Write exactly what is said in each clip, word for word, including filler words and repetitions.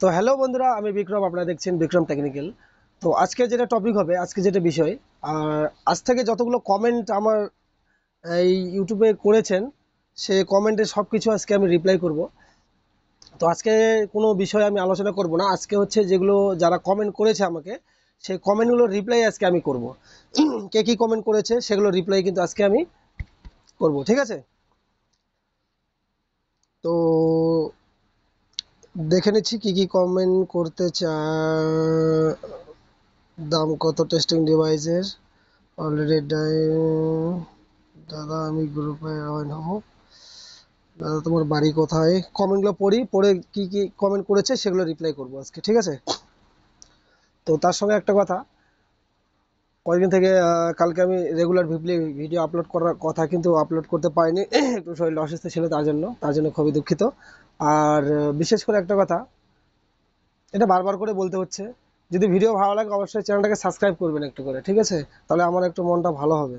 তো হ্যালো বন্ধুরা, আমি বিক্রম, আপনারা দেখছেন বিক্রম টেকনিক্যাল। তো আজকে যেটা টপিক হবে, আজকে যেটা বিষয়, আর আজ থেকে যতগুলো কমেন্ট আমার এই ইউটিউবে করেছেন, সে কমেন্টে সব কিছু আজকে আমি রিপ্লাই করব। তো আজকে কোনো বিষয় আমি আলোচনা করব না, আজকে হচ্ছে যেগুলো যারা কমেন্ট করেছে আমাকে, সেই কমেন্টগুলোর রিপ্লাই আজকে আমি করব। কে কী কমেন্ট করেছে সেগুলো রিপ্লাই কিন্তু আজকে আমি করব, ঠিক আছে? তো দেখে নিচ্ছি কী কী কমেন্ট করতে চা। দাম কত টেস্টিং ডিভাইসের? অলরেডি দাদা আমি গ্রুপে জয়েন হব। দাদা তোমার বাড়ি কোথায়? কমেন্টগুলো পড়ি, পড়ে কি কি কমেন্ট করেছে সেগুলো রিপ্লাই করবো আজকে, ঠিক আছে? তো তার সঙ্গে একটা কথা, কয়েকদিন থেকে আহ, কালকে আমি রেগুলার ভিডিও আপলোড করার কথা, কিন্তু আপলোড করতে পারিনি। একটু শরীর অসুস্থ ছিল, তার জন্য তার জন্য খুবই দুঃখিত। আর আহ, বিশেষ করে একটা কথা, এটা বারবার করে বলতে হচ্ছে, যদি ভিডিও ভালো লাগে অবশ্যই চ্যানেলটাকে সাবস্ক্রাইব করবেন একটু করে, ঠিক আছে? তাহলে আমার একটু মনটা ভালো হবে।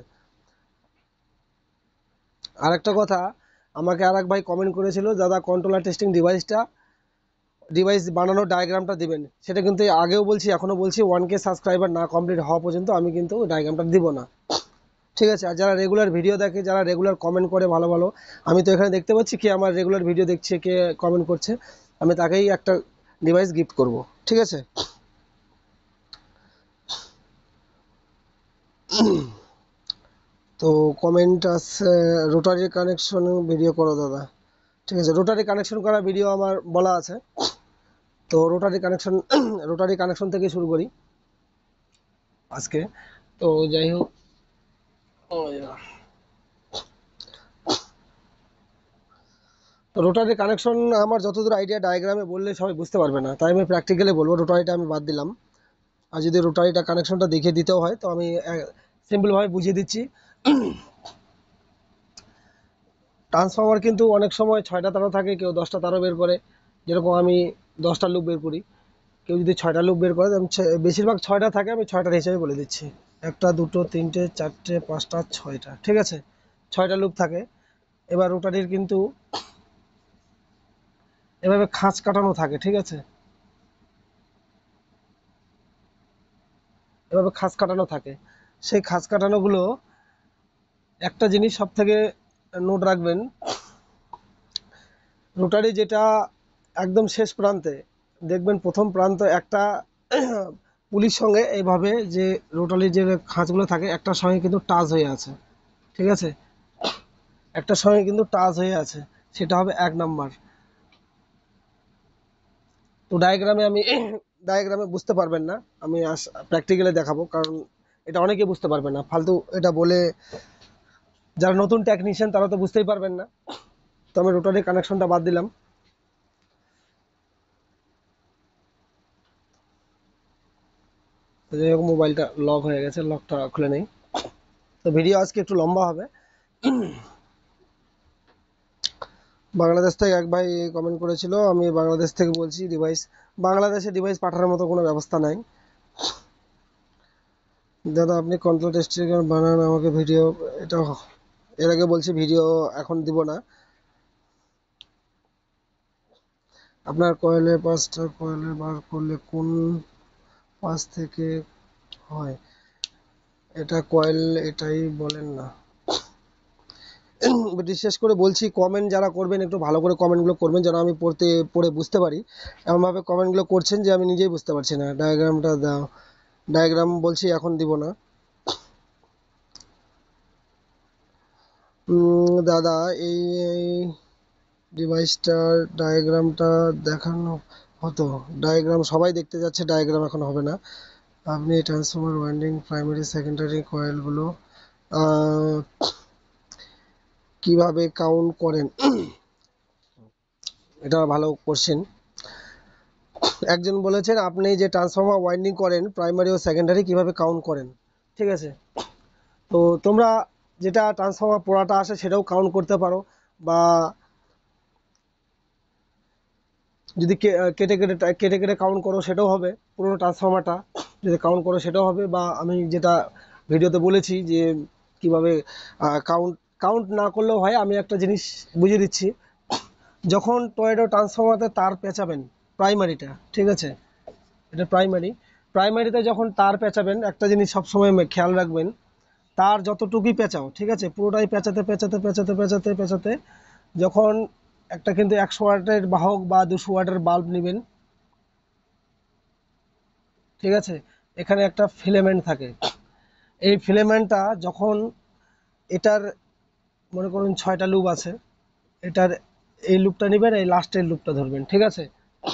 আর একটা কথা, আমাকে আর এক ভাই কমেন্ট করেছিল, দাদা কন্ট্রোলার টেস্টিং ডিভাইসটা ডিভাইস বানানোর ডায়াগ্রামটা দিবেন। সেটা কিন্তু আগেও বলছি, এখনও বলছি, ওয়ান কে সাবস্ক্রাইবার না কমপ্লিট হওয়া পর্যন্ত আমি কিন্তু ডায়াগ্রামটা দিব না, ঠিক আছে? আর যারা রেগুলার ভিডিও দেখে, যারা রেগুলার কমেন্ট করে ভালো ভালো, আমি তো এখানে দেখতে পাচ্ছি কে আমার রেগুলার ভিডিও দেখছে, কে কমেন্ট করছে, আমি তাকেই একটা ডিভাইস গিফট করব, ঠিক আছে? তো কমেন্ট আছে, রোটারি কানেকশন ভিডিও করো দাদা, ঠিক আছে? রোটারি কানেকশন করা ভিডিও আমার বলা আছে। তো রোটারি কানেকশন রোটারি কানেকশন থেকে শুরু করি আজকে। তো যাই হোক, রোটারি কানেকশন আমার যতদূর আইডিয়া, ডায়াগ্রামে বললে সবাই বুঝতে পারবে না, তাই আমি প্র্যাকটিক্যালি বলবো। রোটারিটা আমি বাদ দিলাম। আর যদি রোটারিটা কানেকশনটা দেখিয়ে দিতেও হয়, তো আমি সিম্পলভাবে বুঝিয়ে দিচ্ছি। ট্রান্সফর্মার কিন্তু অনেক সময় ছয়টা তারও থাকে, কেউ দশটা তারও বের করে, যেরকম আমি দশটা লুপ বের করি। কেউ যদি ছয়টা লুপ বের করে, আমি বেশিরভাগ ছয়টা থাকে, আমি ছয়টার হিসেবে বলে দিচ্ছি। একটা, দুটো, তিনটে, চারটে, পাঁচটা, ছয়টা, ঠিক আছে? ছয়টা লুপ থাকে। এবার রোটারির কিন্তু এভাবে খাঁজ কাটানো থাকে, ঠিক আছে? এভাবে খাঁজ কাটানো থাকে। সেই খাঁজ কাটানোগুলো, একটা জিনিস সব থেকে নোট রাখবেন, রোটারি যেটা একদম শেষ প্রান্তে দেখবেন, প্রথম প্রান্ত একটা পুলির সঙ্গে এইভাবে যে রোটারির যে খাঁজগুলো থাকে, একটার সঙ্গে কিন্তু টাচ হয়ে আছে, ঠিক আছে? একটার সঙ্গে কিন্তু টাচ হয়ে আছে, সেটা হবে এক নাম্বার। তো ডায়াগ্রামে আমি ডায়াগ্রামে বুঝতে পারবেন না, আমি প্র্যাকটিক্যালি দেখাবো, কারণ এটা অনেকে বুঝতে পারবে না, ফালতু এটা বলে যারা নতুন টেকনিশিয়ান তারা তো বুঝতেই পারবেন না। তো আমি রোটারি কানেকশনটা বাদ দিলাম। তো যাই হোক, মোবাইলটা লক হয়ে গেছে, লকটা খুলে নেই। তো ভিডিও আজকে একটু লম্বা হবে। বাংলাদেশ থেকে এক ভাই কমেন্ট করেছিল, আমি বাংলাদেশ থেকে বলছি। ডিভাইস বাংলাদেশে ডিভাইস পাঠানোর মতো কোনো ব্যবস্থা নাই। দাদা আপনি কন্ট্রোল টেস্টিং বানান আমাকে ভিডিও, এটা এর আগে বলছি, ভিডিও এখন দিব না। আপনার কয়েলে পাঁচটা কয়েলে বার করলে কোন পাঁচ থেকে হয়? এটা কয়েল, এটাই বলেন না। বিশেষ করে বলছি, কমেন্ট যারা করবেন একটু ভালো করে কমেন্টগুলো করবেন, যেন আমি পড়তে পড়ে বুঝতে পারি। এমনভাবে কমেন্টগুলো করছেন যে আমি নিজেই বুঝতে পারছি না। ডায়াগ্রামটা দাও। ডায়াগ্রাম বলছি এখন দিব না। উম, দাদা এই ডিভাইসটার ডায়াগ্রামটা দেখানো হতো। ডায়াগ্রাম সবাই দেখতে যাচ্ছে, ডায়াগ্রাম এখন হবে না। আপনি ট্রান্সফরমার ওয়াইন্ডিং প্রাইমারি সেকেন্ডারি কয়েলগুলো কিভাবে কাউন্ট করেন? এটা ভালো কোশ্চেন। একজন বলেছেন আপনি যে ট্রান্সফরমার ওয়াইন্ডিং করেন প্রাইমারি ও সেকেন্ডারি কিভাবে কাউন্ট করেন, ঠিক আছে? তো তোমরা যেটা ট্রান্সফরমার পোড়াটা আসে সেটাও কাউন্ট করতে পারো, বা যদি কেটে কেটে কেটে কেটে কাউন্ট করো সেটাও হবে। পুরো ট্রান্সফরমারটা যদি কাউন্ট করো সেটাও হবে, বা আমি যেটা ভিডিওতে বলেছি যে কিভাবে কাউন্ট কাউন্ট না করলেও হয়। আমি একটা জিনিস বুঝিয়ে দিচ্ছি, যখন টর্নেডো ট্রান্সফরমারে তার পেঁচাবেন, প্রাইমারিটা, ঠিক আছে, এটা প্রাইমারি। প্রাইমারিতে যখন তার পেঁচাবেন একটা জিনিস সবসময় খেয়াল রাখবেন, তার যতটুকুই পেঁচাও, ঠিক আছে, পুরোটাই পেঁচাতে পেঁচাতে পেঁচাতে পেঁচাতে পেঁচাতে যখন একটা কিন্তু একশো ওয়াটের বাহক বা দুশো ওয়াটের বাল্ব নেবেন, ঠিক আছে, এখানে একটা ফিলামেন্ট থাকে। এই ফিলামেন্টটা যখন এটার মনে করুন ছয়টা লুপ আছে, এটার এই লুপটা নেবেন, এই লাস্টের লুপটা ধরবেন, ঠিক আছে।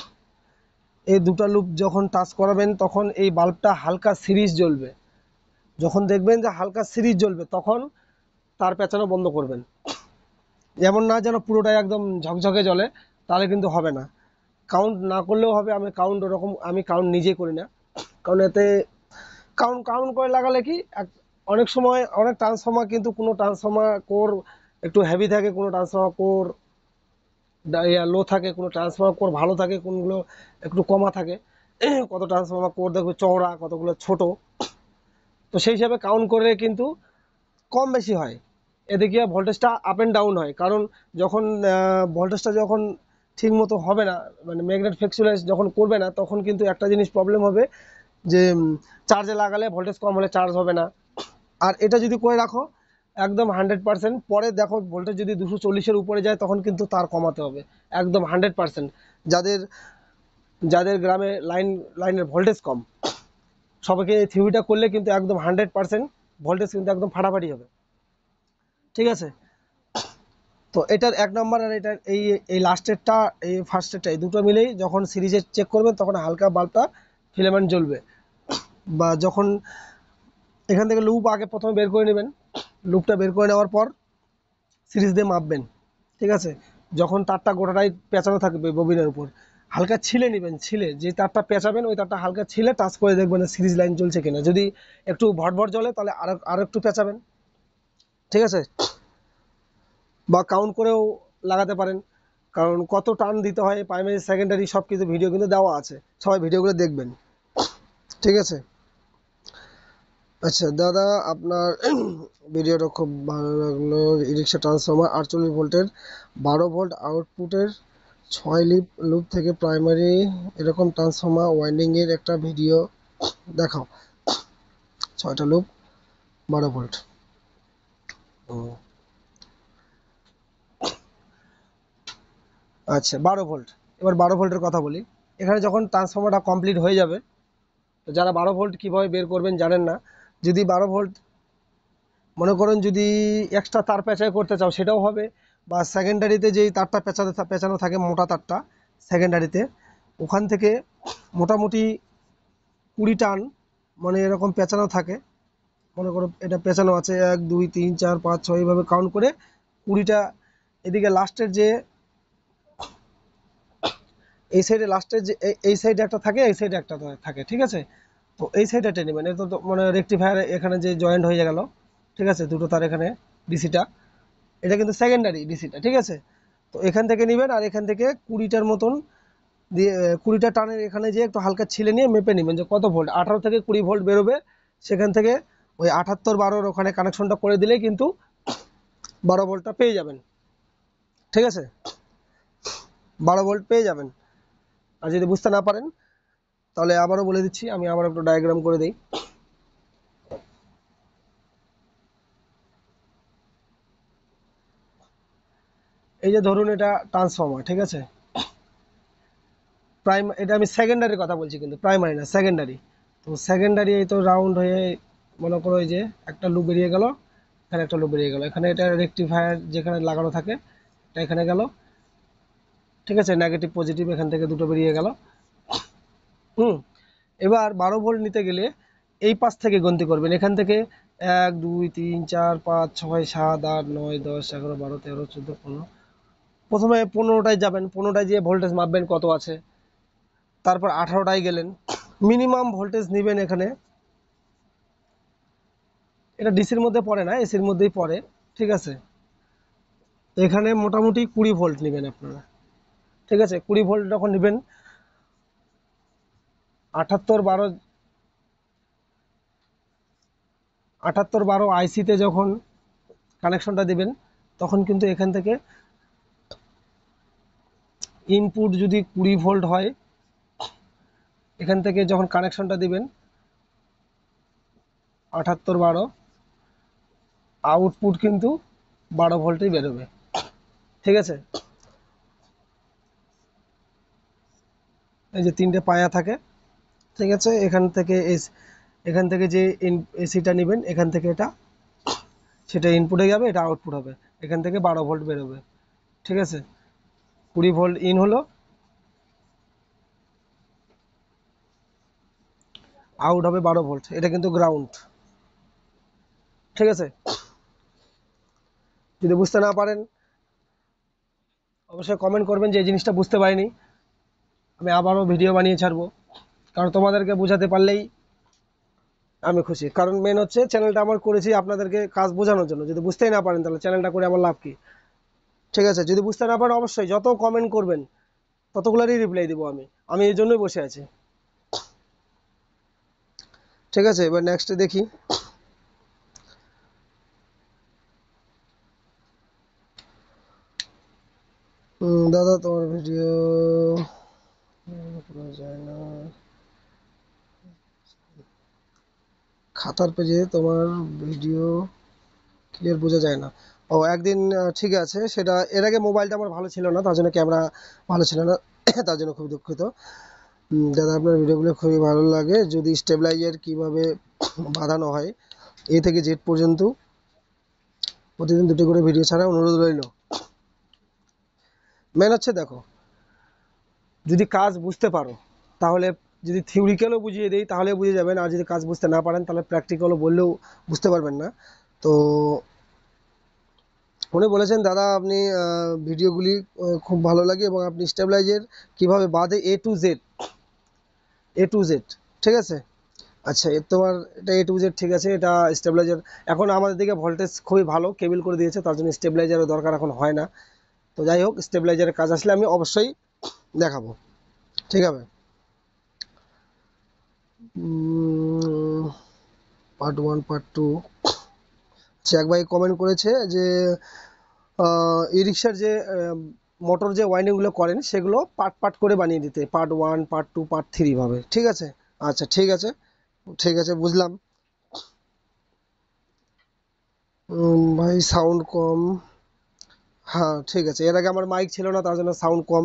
এই দুটো লুপ যখন টাচ করাবেন তখন এই বাল্বটা হালকা সিরিজ জ্বলবে। যখন দেখবেন যে হালকা সিরিজ জ্বলবে তখন তার পেঁচানো বন্ধ করবেন। এমন না যেন পুরোটাই একদম ঝকঝকে জ্বলে, তাহলে কিন্তু হবে না। কাউন্ট না করলেও হবে, আমি কাউন্ট ওরকম আমি কাউন্ট নিজে করি না, কারণ এতে কাউন্ট কাউন্ট করে লাগালে কি অনেক সময় অনেক ট্রান্সফর্মার কিন্তু কোনো ট্রান্সফর্মার কোর একটু হেভি থাকে, কোনো ট্রান্সফর্মার কোর লো থাকে, কোনো ট্রান্সফর্মার কোর ভালো থাকে, কোনগুলো একটু কমা থাকে। কত ট্রান্সফর্মার কোর দেখবে চওড়া, কতগুলো ছোট, তো সেই হিসাবে কাউন্ট করে কিন্তু কম বেশি হয়। এদিকে ভোল্টেজটা আপ অ্যান্ড ডাউন হয়, কারণ যখন ভোল্টেজটা যখন ঠিক মতো হবে না, মানে ম্যাগনেট ফ্লেক্সুলাইজ যখন করবে না, তখন কিন্তু একটা জিনিস প্রবলেম হবে যে চার্জে লাগালে ভোল্টেজ কম হলে চার্জ হবে না। আর এটা যদি করে রাখো একদম হান্ড্রেড পার্সেন্ট, পরে দেখো ভোল্টেজ যদি দুশো চল্লিশের উপরে যায় তখন কিন্তু তার কমাতে হবে একদম হান্ড্রেড পার্সেন্ট। যাদের যাদের গ্রামে লাইন লাইনের ভোল্টেজ কম, সবাইকে এই থিওরিটা করলে কিন্তু একদম হান্ড্রেড পার্সেন্ট ভোল্টেজ কিন্তু একদম ফাটাফাটি হবে, ঠিক আছে। তো এটার এক নম্বর আর এটার এই এই লাস্টেরটা এই ফার্স্টেরটা এই দুটো মিলেই যখন সিরিজে চেক করবেন তখন হালকা বাল্বটা ফিলামেন্ট জ্বলবে। বা যখন এখান থেকে লুপ আগে প্রথমে বের করে নেবেন, লুপটা বের করে নেওয়ার পর সিরিজ দিয়ে মাপবেন, ঠিক আছে। যখন তারটা গোটাটাই পেঁচানো থাকবে ববিনের উপর, হালকা ছিলে নেবেন, ছিলে যে তারটা পেঁচাবেন ওই তারটা হালকা ছিলে টাচ করে দেখবেন সিরিজ লাইন চলছে কিনা। যদি একটু ভটভট জ্বলে তাহলে আরো আরো একটু পেঁচাবেন, ঠিক আছে। বা কাউন্ট করেও লাগাতে পারেন, কারণ কত টার্ন দিতে হয় প্রাইমারি সেকেন্ডারি সব কিছু ভিডিও কিন্তু দেওয়া আছে, সবাই ভিডিওগুলো দেখবেন, ঠিক আছে। আচ্ছা দাদা, আপনার ভিডিওটা খুব ভালো লাগলো। রিক্সা ট্রান্সফর্মার আটচল্লিশ ভোল্টের বারো ভোল্ট আউটপুটের ছয় লিপ লুপ থেকে প্রাইমারি এরকম ট্রান্সফর্মার ওয়াইন্ডিংয়ের একটা ভিডিও দেখাও। ছয়টা লুপ বারো ভোল্ট। আচ্ছা বারো ভোল্ট, এবার বারো ভোল্টের কথা বলি। এখানে যখন ট্রান্সফর্মারটা কমপ্লিট হয়ে যাবে, তো যারা বারো ভোল্ট কীভাবে বের করবেন জানেন না, যদি বারো ভোল্ট মনে করেন যদি এক্সট্রা তার পেঁচাই করতে চাও সেটাও হবে, বা সেকেন্ডারিতে যেই তারটা পেঁচাতে পেঁচানো থাকে মোটা তারটা সেকেন্ডারিতে, ওখান থেকে মোটামুটি কুড়ি টান মানে এরকম পেঁচানো থাকে। মনে করো এটা পেঁচানো আছে এক দুই তিন চার পাঁচ ছয় এইভাবে কাউন্ট করে কুড়িটা। এদিকে লাস্টের যে এই সাইডে লাস্টের যে এই সাইডে একটা থাকে, এই সাইডে একটা থাকে, ঠিক আছে। তো এই সাইডে টেনে নেবেন, এটা তো মানে রেকটিফায়ার এখানে যে জয়েন্ট হয়ে গেল, ঠিক আছে, দুটো তার এখানে ডিসিটা, এটা কিন্তু সেকেন্ডারি ডিসিটা, ঠিক আছে। তো এখান থেকে নেবেন আর এখান থেকে কুড়িটার মতন দিয়ে কুড়িটা টানের এখানে যে একটু হালকা ছিলে নিয়ে মেপে নেবেন যে কত ভোল্ট, আঠারো থেকে কুড়ি ভোল্ট বেরোবে। সেখান থেকে ওই আটাত্তর বারোর ওখানে কানেকশনটা করে দিলেই কিন্তু বারো ভোল্টটা পেয়ে যাবেন, ঠিক আছে, বারো ভোল্ট পেয়ে যাবেন। আর যদি বুঝতে না পারেন তাহলে আবারও বলে দিচ্ছি, আমি আবার একটু ডায়াগ্রাম করে দিই। এই যে ধরুন এটা ট্রান্সফর্মার, ঠিক আছে, প্রাইম এটা আমি সেকেন্ডারির কথা বলছি কিন্তু প্রাইমারি না, সেকেন্ডারি। তো সেকেন্ডারি এই তো রাউন্ড হয়ে মনে করো এই যে একটা লুপ বেরিয়ে গেল, এখানে একটা লুপ বেরিয়ে গেল, এখানে এটা রেকটিফায়ার যেখানে লাগানো থাকে এটা এখানে গেল, ঠিক আছে, নেগেটিভ পজিটিভ এখান থেকে দুটো বেরিয়ে গেল। হুম এবার বারো ভোল্ট নিতে গেলে এই পাশ থেকে গন্তি করবেন, এখান থেকে এক দুই তিন চার পাঁচ ছয় সাত আট নয় দশ এগারো বারো তেরো চোদ্দো পনেরো, প্রথমে পনেরোটায় যাবেন, পনেরোটায় গিয়ে ভোল্টেজ মাপবেন কত আছে, তারপর আঠারোটায় গেলেন, মিনিমাম ভোল্টেজ নেবেন এখানে। এটা ডিসির মধ্যে পড়ে না, এসির মধ্যেই পড়ে, ঠিক আছে। এখানে মোটামুটি কুড়ি ভোল্ট নেবেন আপনারা, ঠিক আছে। কুড়ি ভোল্ট যখন নেবেন আটাত্তর বারো আটাত্তর বারো আইসিতে যখন কানেকশনটা দেবেন তখন কিন্তু এখান থেকে ইনপুট যদি কুড়ি ভোল্ট হয় এখান থেকে যখন কানেকশনটা দিবেন আটাত্তর বারো, আউটপুট কিন্তু বারো ভোল্টই বেরোবে। ঠিক আছে, এই যে তিনটে পায়া থাকে। ঠিক আছে, এখান থেকে এখান থেকে যে এসিটা নেবেন এখান থেকে এটা সেটা ইনপুটে যাবে, এটা আউটপুট হবে, এখান থেকে বারো ভোল্ট বেরোবে। ঠিক আছে, কুড়ি ভোল্ট ইন হলো, আউট হবে বারো ভোল্ট, এটা কিন্তু গ্রাউন্ড। ঠিক আছে, যদি বুঝতে না পারেন অবশ্যই কমেন্ট করবেন যে এই জিনিসটা বুঝতে পারিনি, আমি আবারও ভিডিও বানিয়ে ছাড়বো, কারণ তোমাদেরকে বোঝাতে পারলেই আমি খুশি। কারণ মেন হচ্ছে চ্যানেলটা আমার করেছি আপনাদেরকে কাজ বোঝানোর জন্য, যদি বুঝতেই না পারেন তাহলে চ্যানেলটা করে আমার লাভ কি। ঠিক আছে, যদি বুঝতে না পারেন অবশ্যই যত কমেন্ট করবেন ততগুলোরই রিপ্লাই দিব আমি আমি এই জন্যই বসে আছি। ঠিক আছে, এবার নেক্সট দেখি। দাদা তোমার ভিডিও যায় না, খাতার পেজে তোমার ভিডিও ক্লিয়ার বোঝা যায় না। ও একদিন ঠিক আছে, সেটা এর আগে মোবাইলটা আমার ভালো ছিল না, তার জন্য ক্যামেরা ভালো ছিল না, তার জন্য খুবই দুঃখিত। দাদা আপনার ভিডিওগুলো খুবই ভালো লাগে, যদি স্টেবিলাইজার কিভাবে বাঁধানো হয় এ থেকে জেড পর্যন্ত প্রতিদিন দুটো করে ভিডিও ছাড়া অনুরোধ রইল। মেন হচ্ছে দেখো, যদি কাজ বুঝতে পারো তাহলে, যদি থিওরিক্যালও বুঝিয়ে দেই তাহলে বুঝে যাবেন, আর যদি কাজ বুঝতে না পারেন তাহলে প্র্যাকটিক্যালও বললেও বুঝতে পারবেন না। তো উনি বলেছেন দাদা আপনি ভিডিওগুলি খুব ভালো লাগে এবং আপনি স্টেবিলাইজার কিভাবে বাঁধে A to Z, A to Z. ঠিক আছে, আচ্ছা তোমার এটা এ টু জেড ঠিক আছে, এটা স্টেবিলাইজার এখন আমাদের দিকে ভোল্টেজ খুবই ভালো কেবল করে দিয়েছে, তার জন্য স্টেবিলাইজারের দরকার এখন হয় না। তো যাই হোক, স্টেবিলাইজারের কাজ আসলে আমি অবশ্যই দেখাবো। ঠিক আছে, পার্ট ওয়ান পার্ট টু। এক ভাই কমেন্ট করেছে যে ই রিক্সার যে মোটর যে ওয়াইন্ডিংগুলো করেন সেগুলো পার্ট পার্ট করে বানিয়ে দিতে, part one part two part three ভাবে। ঠিক আছে, আচ্ছা ঠিক আছে, ঠিক আছে বুঝলাম। ভাই সাউন্ড কম, হ্যাঁ ঠিক আছে, এর আগে আমার মাইক ছিল না তার জন্য সাউন্ড কম।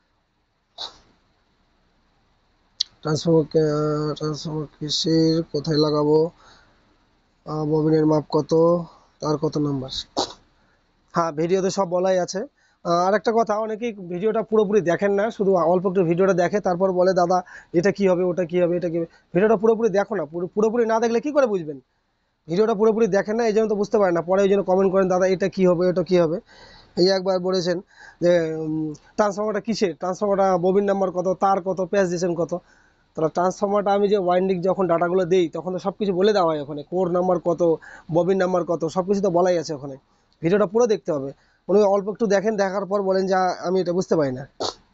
ট্রান্সফর্মার ট্রান্সফর্মার কিসের কোথায় লাগাবো, ববিনের মাপ কত, তার কত নাম্বার, হ্যাঁ ভিডিওতে সব বলাই আছে। আর একটা কথা, অনেকেই ভিডিওটা পুরোপুরি দেখেন না, শুধু অল্প একটু ভিডিওটা দেখে তারপর বলে দাদা এটা কি হবে ওটা কি হবে এটা কি হবে। ভিডিওটা পুরোপুরি দেখো না, পুরোপুরি না দেখলে কি করে বুঝবেন, ভিডিওটা পুরোপুরি দেখেন না এই জন্য তো বুঝতে পারেন না, পরে ওই জন্য কমেন্ট করেন দাদা এটা কি হবে এটা কি হবে। এই একবার বলেছেন যে ট্রান্সফর্মারটা কিসের, ট্রান্সফর্মারটা ববিন নাম্বার কত, তার কত, প্যাচ দিয়েছেন কত। তাহলে ট্রান্সফর্মারটা আমি যে ওয়াইন্ডিং যখন ডাটাগুলো দিই তখন তো সব কিছু বলে দেওয়া হয় ওখানে, কোর নাম্বার কত, ববিন নাম্বার কত, সব কিছু তো বলাই আছে ওখানে। ভিডিওটা পুরো দেখতে হবে, উনি অল্প একটু দেখেন, দেখার পর বলেন যে আমি এটা বুঝতে পারি না।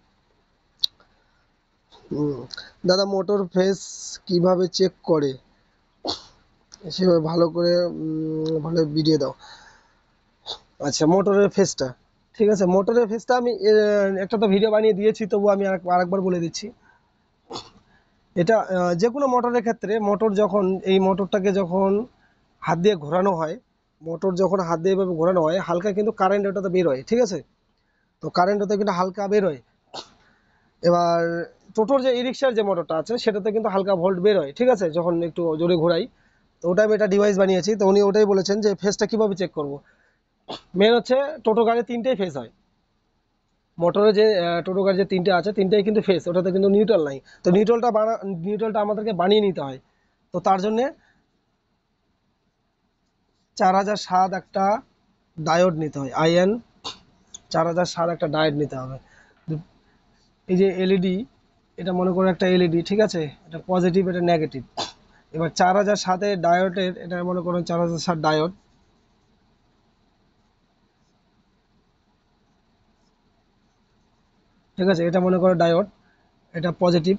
দাদা মোটর ফেস কিভাবে চেক করে সেভাবে ভালো করে ভালো ভিডিও দাও। আচ্ছা মোটরের ফেসটা, ঠিক আছে, মোটরের ফেসটা আমি একটা তো ভিডিও বানিয়ে দিয়েছি, তবু আমি আরেকবার বলে দিচ্ছি। এটা যে কোনো মোটরের ক্ষেত্রে, মোটর যখন এই মোটরটাকে যখন হাত দিয়ে ঘোরানো হয়, মোটর যখন হাত দিয়ে এভাবে ঘোরানো হয় হালকা কিন্তু কারেন্ট ওটাতে বের হয়। ঠিক আছে, তো কারেন্ট ওটা কিন্তু হালকা বের হয়। এবার টোটোর যে ই রিক্সার যে মোটরটা আছে সেটাতে কিন্তু হালকা ভোল্ট বের হয়। ঠিক আছে, যখন একটু জোরে ঘোরাই, তো ওটা আমি একটা ডিভাইস বানিয়েছি, তো উনি ওটাই বলেছেন যে ফেসটা কিভাবে চেক করব। মেন হচ্ছে টোটো গাড়ি তিনটেই ফেস হয়, মোটরে যে টোটো গাড়ি যে তিনটে আছে তিনটেই কিন্তু ফেস, ওটাতে কিন্তু নিউট্রাল নাই। তো নিউট্রালটা বানা নিউট্রালটা আমাদেরকে বানিয়ে নিতে হয়, তো তার জন্যে চার হাজার সাত একটা ডায়োড নিতে হয়, আইএন চার হাজার সাত একটা ডায়োড নিতে হবে। এই যে এলইডি, এটা মনে করো একটা এলইডি, ঠিক আছে, এটা পজিটিভ এটা নেগেটিভ। এবার চার হাজার সাতের ডায়োডের, এটা মনে করো চার হাজার সাত ডায়োড, ঠিক আছে, এটা মনে করো ডায়োড, এটা পজিটিভ।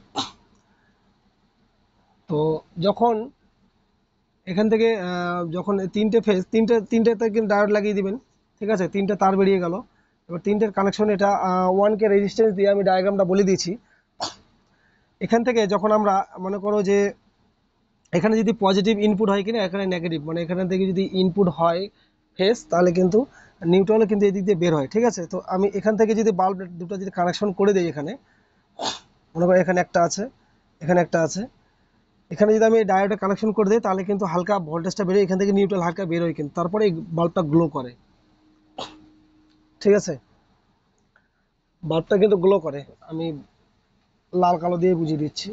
তো যখন এখান থেকে যখন তিনটে ফেজ তিনটে তিনটেতে কিন্তু ডায়োড লাগিয়ে দিবেন। ঠিক আছে, তিনটে তার বেরিয়ে গেল, এবার তিনটের কানেকশন এটা ওয়ান কে রেজিস্ট্যান্স দিয়ে আমি ডায়াগ্রামটা বলে দিয়েছি। এখান থেকে যখন আমরা মনে করো যে এখানে যদি পজিটিভ ইনপুট হয় কিনা এখানে নেগেটিভ, মানে এখানে থেকে যদি ইনপুট হয় ফেস, তাহলে কিন্তু নিউট্রালও কিন্তু এদিক দিয়ে বের হয়। ঠিক আছে, তো আমি এখান থেকে যদি বাল্ব দুটো যদি কানেকশন করে দিই, এখানে মনে করো এখানে একটা আছে, এখানে একটা আছে, এখানে যদি আমি ডায়োডে কানেকশন করে দিই তাহলে কিন্তু হালকা ভোল্টেজটা বেরোয়, এখান থেকে নিউট্রাল হালকা বেরোয়, কিন্তু তারপরে এই বাল্বটা গ্লো করে। ঠিক আছে, বাল্বটা কিন্তু গ্লো করে। আমি লাল কালো দিয়ে বুঝিয়ে দিচ্ছি।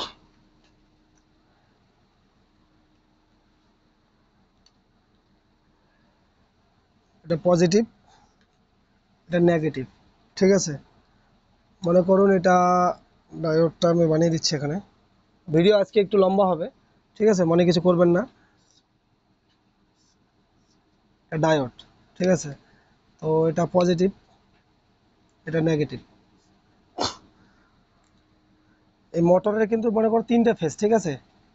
এটা পজিটিভ, এটা নেগেটিভ। ঠিক আছে, মনে করুন এটা ডায়োডটা আমি বানিয়ে দিচ্ছি এখানে। ভিডিও আজকে একটু লম্বা হবে, ঠিক আছে, মনে কিছু করবেন না। ডায়োড, ঠিক আছে, তো এটা পজিটিভ, এটা নেগেটিভ। এই মোটরের কিন্তু মনে করো তিনটে ফেজ। ঠিক আছে,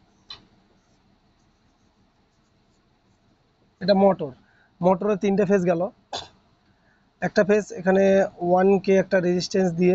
এটা মোটর, মোটরের তিনটে ফেজ গেল। একটা ফেজ এখানে ওয়ান কে একটা রেজিস্ট্যান্স দিয়ে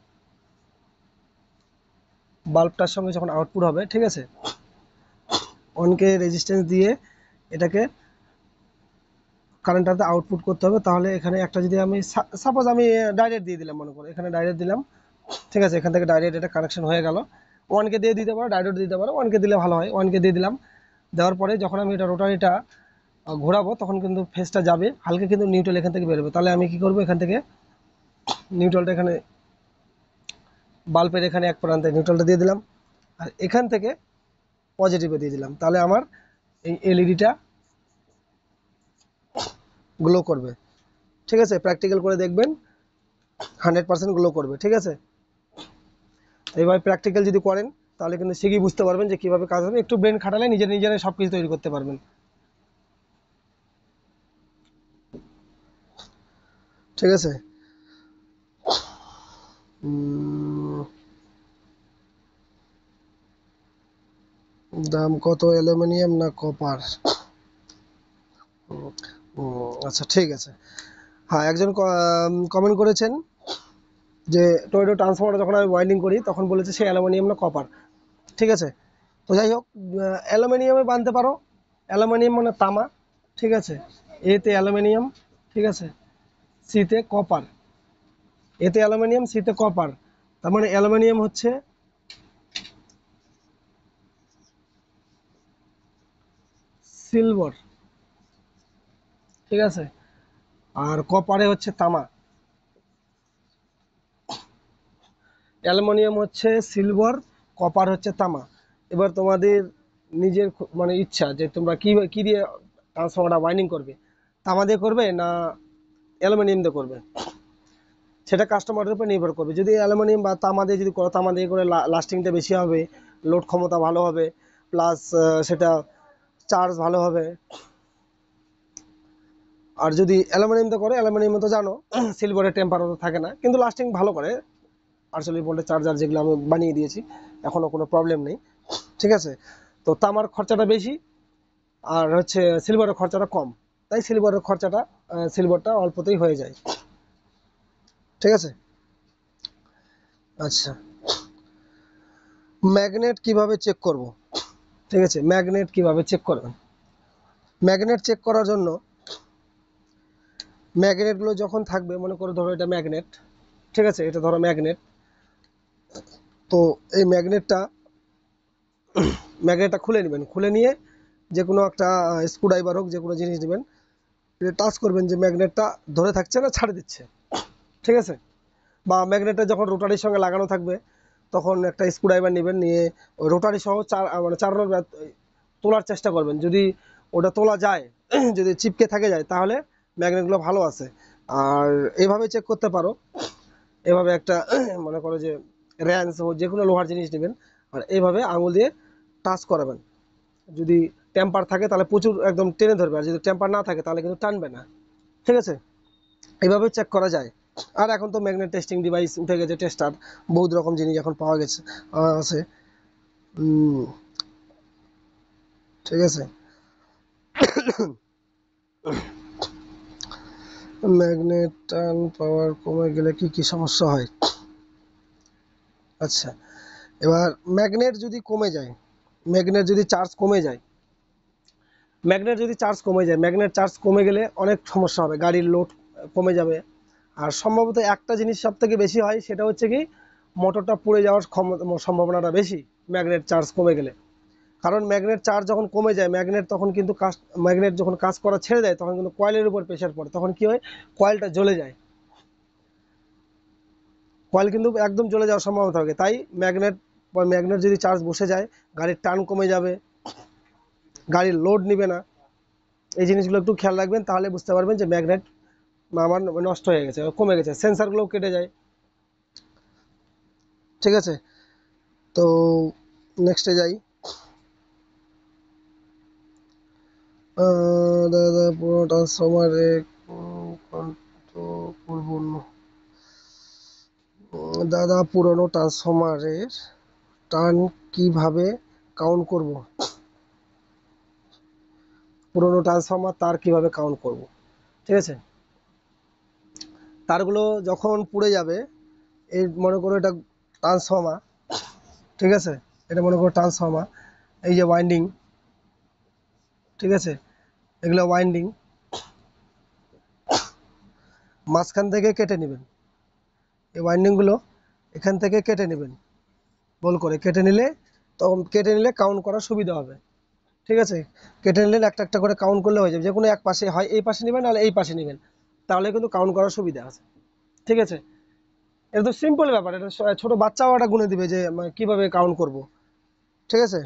বাল্বটার সঙ্গে যখন আউটপুট হবে, ঠিক আছে, ওয়ান কে রেজিস্ট্যান্স দিয়ে এটাকে কারেন্টটাতে আউটপুট করতে হবে। তাহলে এখানে একটা যদি আমি সাপোজ আমি ডাইরেক্ট দিয়ে দিলাম, মনে করো এখানে ডাইরেক্ট দিলাম, ঠিক আছে, এখান থেকে ডাইরেক্ট এটা কানেকশন হয়ে গেল। ওয়ান কে দিয়ে দিতে পারো, ডাইরেক্ট দিতে পারো, ওয়ান কে দিলে ভালো হয়। ওয়ান কে দিয়ে দিলাম, দেওয়ার পরে যখন আমি এটা রোটারিটা ঘোরাবো তখন কিন্তু ফেজটা যাবে, হালকা কিন্তু নিউট্রাল এখান থেকে বেরোবে। তাহলে আমি কি করবো, এখান থেকে নিউট্রালটা এখানে বাল্বের এখানে এক প্রান্তে নিউট্রালটা দিয়ে দিলাম, আর এখান থেকে পজিটিভে দিয়ে দিলাম। তাহলে আমার এই এলইডিটা গ্লো করবে। ঠিক আছে, প্র্যাকটিক্যাল করে দেখবেন, হান্ড্রেড পার্সেন্ট গ্লো করবে। ঠিক আছে, এইভাবে প্র্যাকটিক্যাল যদি করেন তাহলে কিন্তু শিখেই বুঝতে পারবেন যে কীভাবে কাজ হবে। একটু ব্রেন খাটালে নিজের নিজেরাই সব কিছু তৈরি করতে পারবেন। ঠিক আছে, দাম কত, অ্যালুমিনিয়াম না কপার? আচ্ছা ঠিক আছে, হ্যাঁ, একজন কমেন্ট করেছেন যে টয়োটা ট্রান্সফর্মার যখন আমি ওয়াইন্ডিং করি তখন বলেছে সে অ্যালুমিনিয়াম না কপার। ঠিক আছে, তো যাই হোক, অ্যালুমিনিয়ামে বানতে পারো। অ্যালুমিনিয়াম মানে তামা। ঠিক আছে, এতে অ্যালুমিনিয়াম, ঠিক আছে, সিতে কপার। এতে অ্যালুমিনিয়াম, সিতে কপার, তার মানে অ্যালুমিনিয়াম হচ্ছে সিলভার। ঠিক আছে, আর কপারে হচ্ছে তামা। অ্যালুমিনিয়াম হচ্ছে সিলভার, কপার হচ্ছে তামা। এবার তোমাদের নিজের মানে ইচ্ছা যে তোমরা কি কি দিয়ে ট্রান্সফর্মারটা ওয়াইন্ডিং করবে, তামা দিয়ে করবে না অ্যালুমিনিয়াম দিয়ে করবে, সেটা কাস্টমারের উপর নির্ভর করবে। যদি অ্যালুমিনিয়াম বা তামা দিয়ে যদি করো, তামা দিয়ে করে লাস্টিংটা বেশি হবে, লোড ক্ষমতা ভালো হবে, প্লাস সেটা চার্জ ভালো হবে। আর যদি অ্যালুমিনিয়াম দিয়ে করে, অ্যালুমিনিয়াম তো জানো সিলভারের টেম্পারেচার থাকে না, কিন্তু লাস্টিং ভালো করে। আটচল্লিশ ভোল্টের চার্জার যেগুলো আমি বানিয়ে দিয়েছি, এখনও কোনো প্রবলেম নেই। ঠিক আছে, তো তামার খরচাটা বেশি, আর হচ্ছে সিলভারের খরচাটা কম, তাই সিলভারের খরচাটা সিলভারটা অল্পতেই হয়ে যায়। ঠিক আছে, আচ্ছা, ম্যাগনেট কিভাবে চেক করব? ঠিক আছে, ম্যাগনেট কিভাবে চেক করবেন? ম্যাগনেট চেক করার জন্য ম্যাগনেটগুলো যখন থাকবে, মনে করো ধরো এটা ম্যাগনেট, ঠিক আছে, এটা ধরো ম্যাগনেট, তো এই ম্যাগনেটটা ম্যাগনেটটা খুলে নেবেন, খুলে নিয়ে যে কোনো একটা স্ক্রুড্রাইভার হোক, যে কোনো জিনিস নেবেন, টাচ করবেন যে ম্যাগনেটটা ধরে থাকছে না ছাড়ে দিচ্ছে। ঠিক আছে, বা ম্যাগনেটটা যখন রোটারির সঙ্গে লাগানো থাকবে তখন একটা স্ক্রুড্রাইভার নেবেন, নিয়ে রোটারি সহ চার মানে চালানোর তোলার চেষ্টা করবেন। যদি ওটা তোলা যায়, যদি চিপকে থাকে যায়, তাহলে ম্যাগনেটগুলো ভালো আছে। আর এইভাবে চেক করতে পারো, এভাবে একটা মনে করো যে র্যান্স ও যে কোনো লোহার জিনিস নেবেন, আর এইভাবে আঙুল দিয়ে টাচ করাবেন। যদি টেম্পার থাকে তাহলে প্রচুর একদম টেনে ধরবে, আর যদি টেম্পার না থাকে তাহলে কিন্তু টানবে না। ঠিক আছে, এইভাবে চেক করা যায়। আর এখন তো ম্যাগনেট টেস্টিং ডিভাইস উঠে গেছে, টেস্টার, বহুত রকম জিনিস এখন পাওয়া গেছে আছে। ঠিক আছে, ম্যাগনেট টান পাওয়ার কমে গেলে কি কি সমস্যা হয়? আচ্ছা, এবার ম্যাগনেট যদি কমে যায়, ম্যাগনেট যদি চার্জ কমে যায় ম্যাগনেট যদি চার্জ কমে যায় ম্যাগনেট চার্জ কমে গেলে অনেক সমস্যা হবে, গাড়ির লোড কমে যাবে। আর সম্ভবত একটা জিনিস সব থেকে বেশি হয়, সেটা হচ্ছে কি মোটরটা পুড়ে যাওয়ার সম্ভাবনাটা বেশি ম্যাগনেট চার্জ কমে গেলে। কারণ ম্যাগনেট চার্জ যখন কমে যায় ম্যাগনেট তখন কিন্তু কাজ ম্যাগনেট যখন কাজ করা ছেড়ে দেয় তখন কিন্তু কয়েলের উপর প্রেশার পড়ে, তখন কি হয় কয়েলটা জ্বলে যায়, কয়েল কিন্তু একদম জ্বলে যাওয়ার সম্ভাবনা থাকে। তাই ম্যাগনেট ম্যাগনেট যদি চার্জ বসে যায় গাড়ির টার্ন কমে যাবে, গাড়ির লোড নিবে না। এই জিনিসগুলো একটু খেয়াল রাখবেন, তাহলে বুঝতে পারবেন যে ম্যাগনেট আমার নষ্ট হয়ে গেছে, কমে গেছে, সেন্সারগুলোও কেটে যায়। ঠিক আছে, তো নেক্সটে যাই। দাদা পুরো ট্রান্সফরমারে পূর্ণ দাদা পুরনো ট্রান্সফরমারের টার্ন কিভাবে কাউন্ট করব? পুরনো ট্রান্সফরমার তার কিভাবে কাউন্ট করব? ঠিক আছে, তারগুলো যখন পুড়ে যাবে, এই মনে করো এটা ট্রান্সফরমার, ঠিক আছে, এটা মনে করো ট্রান্সফরমার, এই যে ওয়াইন্ডিং, ঠিক আছে, এগুলো ওয়াইন্ডিং, মাঝখান থেকে কেটে নেবেন, এই ওয়াইন্ডিংগুলো এখান থেকে কেটে নেবেন, বল করে কেটে নিলে, তখন কেটে নিলে কাউন্ট করার সুবিধা হবে। ঠিক আছে, কেটে নিলে একটা একটা করে কাউন্ট করলে হয়ে যাবে, যে কোনো এক পাশে, হয় এই পাশে নেবেন নাহলে এই পাশে নেবেন, তাহলে কিন্তু কাউন্ট করার সুবিধা আছে। ঠিক আছে, এটা তো সিম্পল ব্যাপার, এটা ছোট বাচ্চাও এটা গুনে দিবে যে কিভাবে কাউন্ট করব। ঠিক আছে,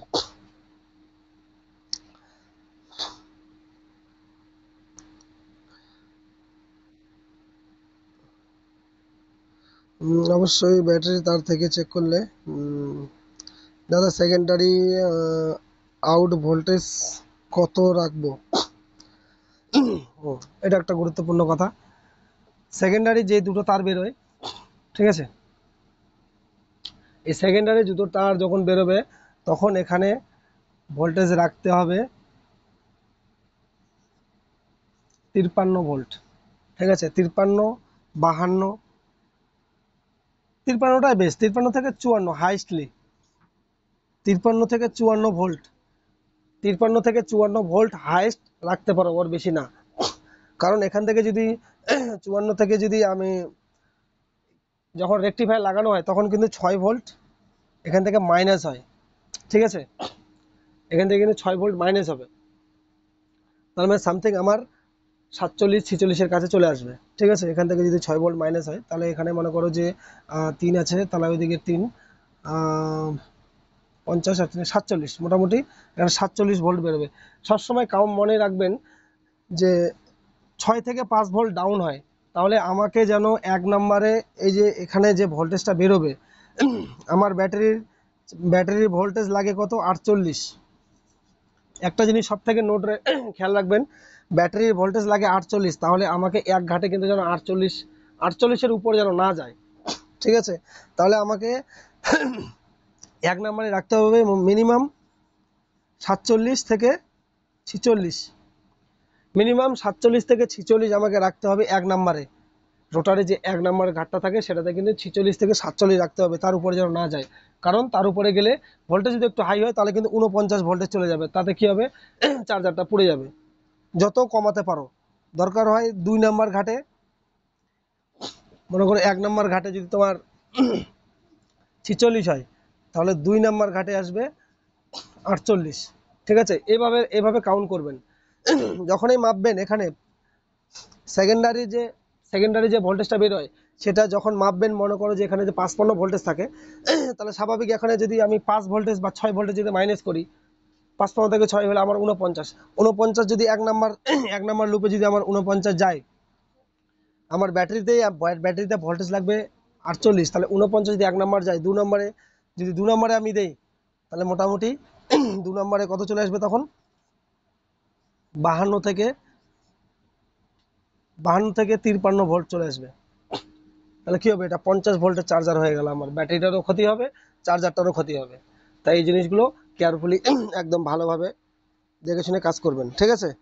অবশ্যই ব্যাটারি তার থেকে চেক করলে। দাদা সেকেন্ডারি আউট ভোল্টেজ কত রাখবো? ও, এটা একটা গুরুত্বপূর্ণ কথা। সেকেন্ডারি যে দুটো তার বেরোয়, ঠিক আছে, এই সেকেন্ডারি দুটো তার যখন বেরোবে তখন এখানে ভোল্টেজ রাখতে হবে তিপ্পান্ন ভোল্ট। ঠিক আছে, তিপ্পান্ন, বাহান্ন, তিপ্পান্নটাই বেশ, তিপ্পান্ন থেকে চুয়ান্ন হাইস্টলি, তিপ্পান্ন থেকে চুয়ান্ন ভোল্ট, তিপ্পান্ন থেকে চুয়ান্ন ভোল্ট হাইস্ট রাখতে পারো, ওর বেশি না। কারণ এখান থেকে যদি চুয়ান্ন থেকে যদি আমি যখন রেকটিফায়ার লাগানো হয় তখন কিন্তু ছয় ভোল্ট এখান থেকে মাইনাস হয়। ঠিক আছে, এখান থেকে কিন্তু ছয় ভোল্ট মাইনাস হবে, তার মানে সামথিং আমার সাতচল্লিশ ছিচল্লিশের কাছে চলে আসবে। ঠিক আছে, এখান থেকে যদি ছয় ভোল্ট মাইনাস হয় তাহলে এখানে মনে করো যে তিন আছে, তাহলে ওইদিকে তিন, পঞ্চাশ আর সাতচল্লিশ, মোটামুটি এখানে সাতচল্লিশ ভোল্ট বেরোবে। সবসময় কাউম মনে রাখবেন যে ছয় থেকে পাঁচ ভোল্ট ডাউন হয়, তাহলে আমাকে যেন এক নম্বরে এই যে এখানে যে ভোল্টেজটা বেরোবে, আমার ব্যাটারির ব্যাটারির ভোল্টেজ লাগে কত, আটচল্লিশ। একটা জিনিস সব থেকে নোট খেয়াল রাখবেন, ব্যাটারির ভোল্টেজ লাগে আটচল্লিশ, তাহলে আমাকে এক ঘাটে কিন্তু যেন আটচল্লিশ আটচল্লিশের উপর যেন না যায়। ঠিক আছে, তাহলে আমাকে এক নম্বরে রাখতে হবে মিনিমাম সাতচল্লিশ থেকে ছিচল্লিশ, মিনিমাম সাতচল্লিশ থেকে ছিচল্লিশ আমাকে রাখতে হবে এক নম্বরে। রোটারে যে এক নম্বরের ঘাটটা থাকে সেটাতে কিন্তু ছিচল্লিশ থেকে সাতচল্লিশ রাখতে হবে, তার উপরে যেন না যায়। কারণ তার উপরে গেলে ভোল্টেজ যদি একটু হাই হয় তাহলে কিন্তু উনপঞ্চাশ ভোল্টেজ চলে যাবে, তাতে কি হবে চার্জারটা পুড়ে যাবে। যত কমাতে পারো, দরকার হয় দুই নম্বর ঘাটে, মনে করো এক নম্বর ঘাটে যদি তোমার ছিচল্লিশ হয় তাহলে দুই নম্বর ঘাটে আসবে আটচল্লিশ। ঠিক আছে, এভাবে এভাবে কাউন্ট করবেন। যখনই মাপবেন এখানে সেকেন্ডারি যে সেকেন্ডারি যে ভোল্টেজটা বেরোয় সেটা যখন মাপবেন, মনে করো যে এখানে যে পাঁচপান্ন ভোল্টেজ থাকে, তাহলে স্বাভাবিক এখানে যদি আমি পাঁচ ভোল্টেজ বা ছয় ভোল্টেজ যদি মাইনাস করি, পাঁচপান্ন থেকে ছয় হলে আমার উনপঞ্চাশ, উনপঞ্চাশ যদি এক নাম্বার এক নাম্বার লুপে যদি আমার উনপঞ্চাশ যায়, আমার ব্যাটারিতে ব্যাটারিতে ভোল্টেজ লাগবে আটচল্লিশ, তাহলে উনপঞ্চাশ যদি এক নাম্বার যায়, দু নম্বরে যদি দু নম্বরে আমি দেই তাহলে মোটামুটি দু নম্বরে কত চলে আসবে তখন, বাহান্ন থেকে বাহান্ন থেকে তিপ্পান্ন ভোল্ট চলে আসবে। তাহলে কি হবে, এটা পঞ্চাশ ভোল্টের চার্জার হয়ে গেল, আমার ব্যাটারিটারও ক্ষতি হবে, চার্জারটারও ক্ষতি হবে। তাই এই জিনিসগুলো কেয়ারফুলি একদম ভালোভাবে দেখে শুনে কাজ করবেন। ঠিক আছে,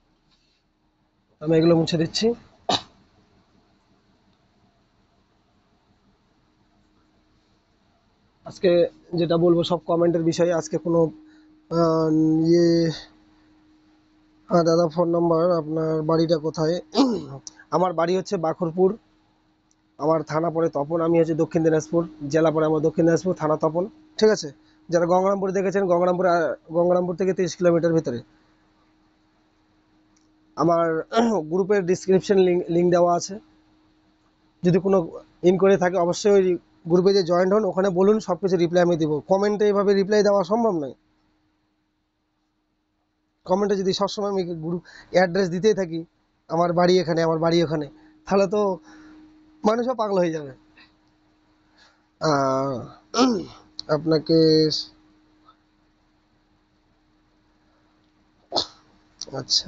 আমি এগুলো মুছে দিচ্ছি। আজকে যেটা বলবো সব কমেন্টের বিষয়ে, আজকে কোনো আহ, ইয়ে। হ্যাঁ দাদা, ফোন নাম্বার, আপনার বাড়িটা কোথায়? আমার বাড়ি হচ্ছে বাখরপুর, আমার থানা পড়ে তপন, আমি হচ্ছে দক্ষিণ দিনাজপুর, জেলা পড়ে আমার দক্ষিণ দিনাজপুর, থানা তপন। ঠিক আছে, যারা গঙ্গারামপুর দেখেছেন, গঙ্গারামপুর গঙ্গারামপুর থেকে তিরিশ কিলোমিটার ভিতরে। আমার গ্রুপের ডিসক্রিপশন লিঙ্ক লিঙ্ক দেওয়া আছে, যদি কোনো ইনকোয়ারি থাকে অবশ্যই ওই গ্রুপে যে জয়েন্ট হন, ওখানে বলুন, সব কিছু রিপ্লাই আমি দিব। কমেন্টে এইভাবে রিপ্লাই দেওয়া সম্ভব নয়। কমেন্টে যদি সবসময় আমি গ্রুপ অ্যাড্রেস দিতেই থাকি, আমার বাড়ি এখানে, আমার বাড়ি ওখানে, তাহলে তো মানুষও পাগল হয়ে যাবে। আহ, আপনাকে, আচ্ছা,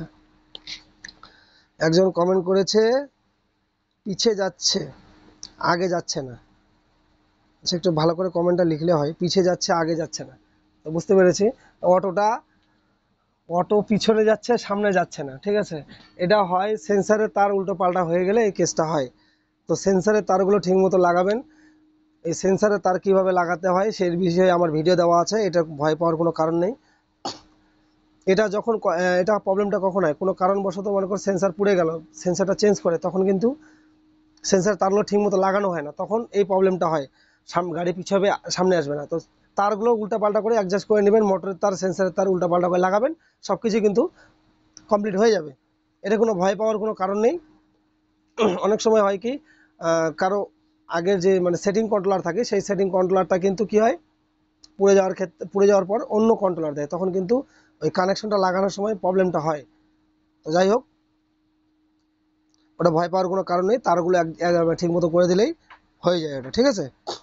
একজন কমেন্ট করেছে পিছে যাচ্ছে আগে যাচ্ছে না। আচ্ছা, একটু ভালো করে কমেন্টটা লিখলে হয়, পিছে যাচ্ছে আগে যাচ্ছে না। তো বুঝতে পেরেছি, অটোটা অটো পিছনে যাচ্ছে সামনে যাচ্ছে না। ঠিক আছে, এটা হয় সেন্সারের তার উল্টো পাল্টা হয়ে গেলে এই কেসটা হয়। তো সেন্সারের তারগুলো ঠিক মতো লাগাবেন। এই সেন্সারের তার কিভাবে লাগাতে হয় সেই বিষয়ে আমার ভিডিও দেওয়া আছে, এটা ভয় পাওয়ার কোনো কারণ নেই। এটা যখন ক- আহ, এটা প্রবলেমটা কখন হয়, কোনো কারণবশত মনে করো সেন্সার পুড়ে গেল, সেন্সারটা চেঞ্জ করে, তখন কিন্তু সেন্সার তারগুলো ঠিক মতো লাগানো হয় না, তখন এই প্রবলেমটা হয়। সাম গাড়ি পিছাবে, সামনে আসবে না। তো তারগুলো উল্টাপাল্টা করে অ্যাডজাস্ট করে নেবেন, মোটরের তার সেন্সারের তার উল্টাপাল্টা করে লাগাবেন, সব কিছু কিন্তু কমপ্লিট হয়ে যাবে। এটা কোনো ভয় পাওয়ার কোনো কারণ নেই। অনেক সময় হয় কি, আহ, কারো আগের যে মানে সেটিং কন্ট্রোলার থাকে, সেই সেটিং কন্ট্রোলারটা কিন্তু কি হয়, পুড়ে যাওয়ার ক্ষেত্রে, পুড়ে যাওয়ার পর অন্য কন্ট্রোলার দেয়, তখন কিন্তু ওই কানেকশনটা লাগানোর সময় প্রবলেমটা হয়। তো যাই হোক, ওটা ভয় পাওয়ার কোনো কারণ নেই, তারগুলো ঠিক মতো করে দিলেই হয়ে যায় ওটা। ঠিক আছে,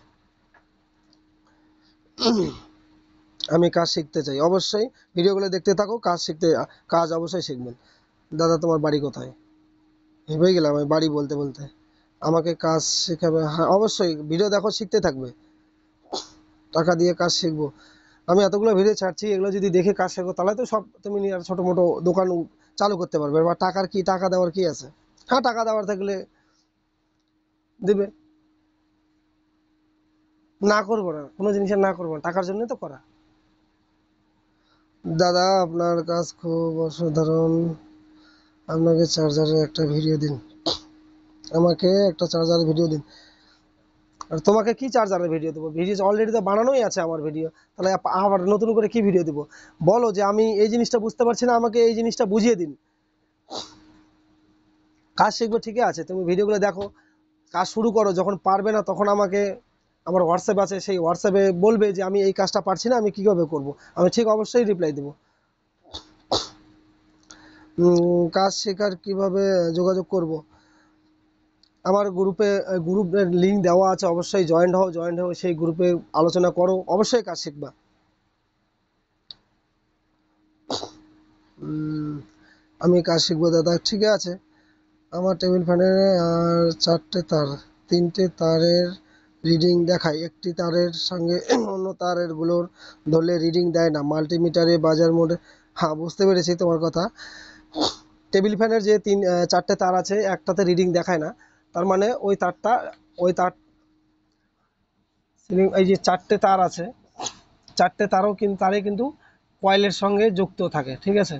আমি কাজ শিখতে চাই, অবশ্যই ভিডিওগুলো দেখতে থাকো, কাজ শিখতে, কাজ অবশ্যই শিখবেন। দাদা তোমার বাড়ি কোথায়? ভেবে গেলাম আমি বাড়ি বলতে বলতে। আমাকে কাজ শেখাবে? হ্যাঁ অবশ্যই, ভিডিও দেখো, শিখতে থাকবে। টাকা দিয়ে কাজ শিখবো? আমি এতগুলো ভিডিও ছাড়ছি, এগুলো যদি দেখে কাজ শেখো তাহলে তো সব তুমি নিজের ছোট মোটো দোকান চালু করতে পারবে। বা টাকার কি, টাকা দেওয়ার কি আছে? হ্যাঁ, টাকা দেওয়ার থাকলে দেবে। না করবো না, কোনো জিনিসের না করবো না, টাকার জন্যই তো করা। দাদা আপনার কাজ খুব অসাধারণ, আপনাকে চার্জারের একটা ভিডিও দিন, আমাকে একটা চার্জারের ভিডিও দিন। আর তোমাকে কি চার্জারের ভিডিও দেবো? ভিডিও অলরেডি তো বানানোই আছে আমার ভিডিও, তাহলে আপ- আবার নতুন করে কি ভিডিও দেবো? বলো যে আমি এই জিনিসটা বুঝতে পারছি না, আমাকে এই জিনিসটা বুঝিয়ে দিন। কাজ শিখবো ঠিকই আছে, তুমি ভিডিওগুলো দেখো, কাজ শুরু করো, যখন পারবে না তখন আমাকে, আমার হোয়াটসঅ্যাপ আছে, সেই হোয়াটসঅ্যাপে বলবে যে আমি এই কাজটা পারছি না, আমি কীভাবে করব, আমি ঠিক অবশ্যই রিপ্লাই দেবো। উম, কাজ শেখার কিভাবে যোগাযোগ করব? আমার গ্রুপে, গ্রুপের লিঙ্ক দেওয়া আছে, অবশ্যই জয়েন্ট হও, জয়েন্ট হও, সেই গ্রুপে আলোচনা করো, অবশ্যই কাজ শিখবা। উম, আমি কাজ শিখবো দাদা, ঠিক আছে। আমার টেবিল ফ্যানের আর চারটে তার, তিনটে তারের রিডিং দেখায়, একটি তারের সঙ্গে অন্য তারের গুলোর ধরলে রিডিং দেয় না, মাল্টিমিটারে বাজার মোডে। হ্যাঁ বুঝতে পেরেছি তোমার কথা। টেবিল ফ্যানের যে তিন আহ, চারটে তার আছে, একটাতে রিডিং দেখায় না, তার মানে ওই তারটা, ওই তার সিলিং, এই যে চারটে তার আছে, চারটে তারও কিন্তু, তারে কিন্তু কয়েলের সঙ্গে যুক্ত থাকে। ঠিক আছে,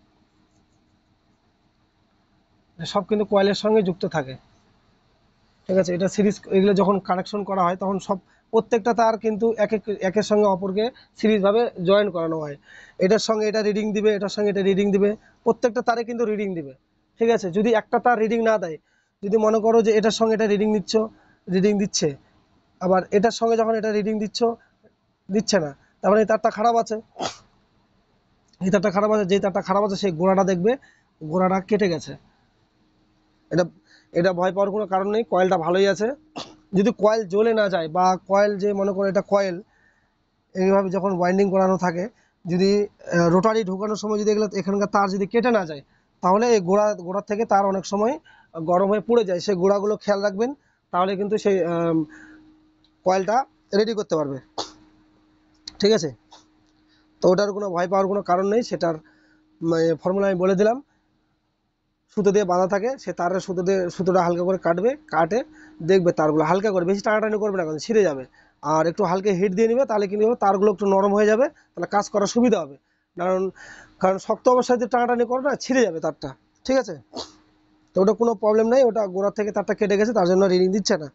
সব কিন্তু কয়েলের সঙ্গে যুক্ত থাকে। ঠিক আছে, এটা সিরিজ, এগুলো যখন কানেকশন করা হয় তখন সব, প্রত্যেকটা তার কিন্তু এক এক একের সঙ্গে অপরকে সিরিজভাবে জয়েন করানো হয়। এটার সঙ্গে এটা রিডিং দিবে, এটার সঙ্গে এটা রিডিং দিবে, প্রত্যেকটা তারে কিন্তু রিডিং দিবে। ঠিক আছে, যদি একটা তার রিডিং না দেয়, যদি মনে করো যে এটার সঙ্গে এটা রিডিং দিচ্ছ, রিডিং দিচ্ছে, আবার এটার সঙ্গে যখন এটা রিডিং দিচ্ছ, দিচ্ছে না, তার মানে এই তারটা খারাপ আছে। এই তারটা খারাপ আছে, যেই তারটা খারাপ আছে সেই গোড়াটা দেখবে, গোড়াটা কেটে গেছে। এটা, এটা ভয় পাওয়ার কোনো কারণ নেই, কয়েলটা ভালোই আছে। যদি কয়েল জ্বলে না যায়, বা কয়েল যে মনে করো এটা কয়েল, এইভাবে যখন ওয়াইন্ডিং করানো থাকে, যদি রোটারি ঢুকানোর সময় যদি এগুলো এখানকার তার যদি কেটে না যায়, তাহলে এই গোড়া, গোড়ার থেকে তার অনেক সময় গরম হয়ে পুড়ে যায়, সেই গোড়াগুলো খেয়াল রাখবেন, তাহলে কিন্তু সেই কয়েলটা রেডি করতে পারবে। ঠিক আছে, তো ওটার কোনো ভয় পাওয়ার কোনো কারণ নেই, সেটার ফর্মুলা আমি বলে দিলাম। সুতো দিয়ে বাঁধা থাকে, সে তারের সুতো দিয়ে সুতোটা হালকা করে কাটবে, কাটে দেখবে তারগুলো হালকা করে, বেশি টানাটানি করবে না, কারণ ছিঁড়ে যাবে। আর একটু হালকা হিট দিয়ে নিবে, তাহলে কি হবে তারগুলো একটু নরম হয়ে যাবে, তাহলে কাজ করার সুবিধা হবে। কারণ কারণ শক্ত অবস্থায় যদি টানাটানি করো না, ছিঁড়ে যাবে তারটা। ঠিক আছে, তো ওটা কোনো প্রবলেম নেই, ওটা গোড়া থেকে তারটা কেটে গেছে, তার জন্য রিডিং দিচ্ছে না।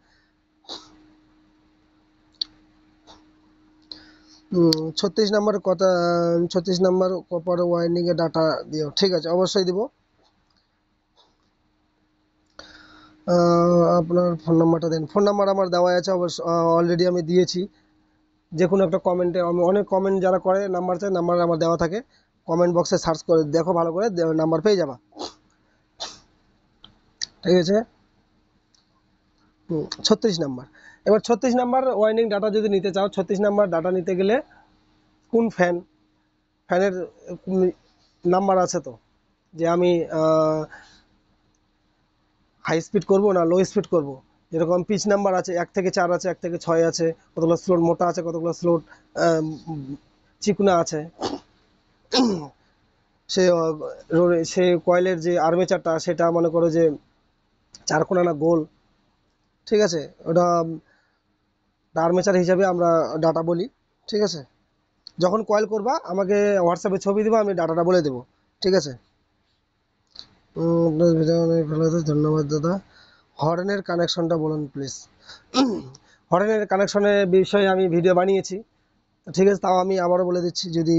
ছত্রিশ নম্বর কথা, ছত্রিশ নম্বর কপার ওয়াইন্ডিং এর ডাটা দিও। ঠিক আছে, অবশ্যই দিব। আপনার ফোন নাম্বারটা দেন। ফোন নাম্বার আমার দেওয়া আছে, অবশ্য অলরেডি আমি দিয়েছি। যে কোনো একটা কমেন্টে, আমি অনেক কমেন্ট যারা করে নাম্বার চাই, নাম্বার আমার দেওয়া থাকে, কমেন্ট বক্সে সার্চ করে দেখো, ভালো করে নাম্বার পেয়ে যাবা। ঠিক আছে, ছত্রিশ নাম্বার। এবার ছত্রিশ নাম্বার ওয়াইন্ডিং ডাটা যদি নিতে চাও, ছত্রিশ নাম্বার ডাটা নিতে গেলে কোন ফ্যান, ফ্যানের নাম্বার আছে তো, যে আমি হাই স্পিড করব না লো স্পিড করব। যেরকম পিচ নাম্বার আছে, এক থেকে চার আছে, এক থেকে ছয় আছে, কতগুলো স্লোট মোটা আছে, কতগুলো স্লোট চিকনা আছে। সে সে কয়েলের যে আর্মেচারটা, সেটা মনে করো যে চারকোনা না গোল। ঠিক আছে, ওটা আর্মেচার হিসাবে আমরা ডাটা বলি। ঠিক আছে, যখন কয়েল করবা আমাকে হোয়াটসঅ্যাপে ছবি দিবা, আমি ডাটাটা বলে দেবো। ঠিক আছে, আপনার ভিডিও অনেক ভালো হতো, ধন্যবাদ দাদা। হর্নের কানেকশনটা বলুন প্লিজ। হর্নের কানেকশনের বিষয়ে আমি ভিডিও বানিয়েছি, ঠিক আছে, তাও আমি আবারও বলে দিচ্ছি। যদি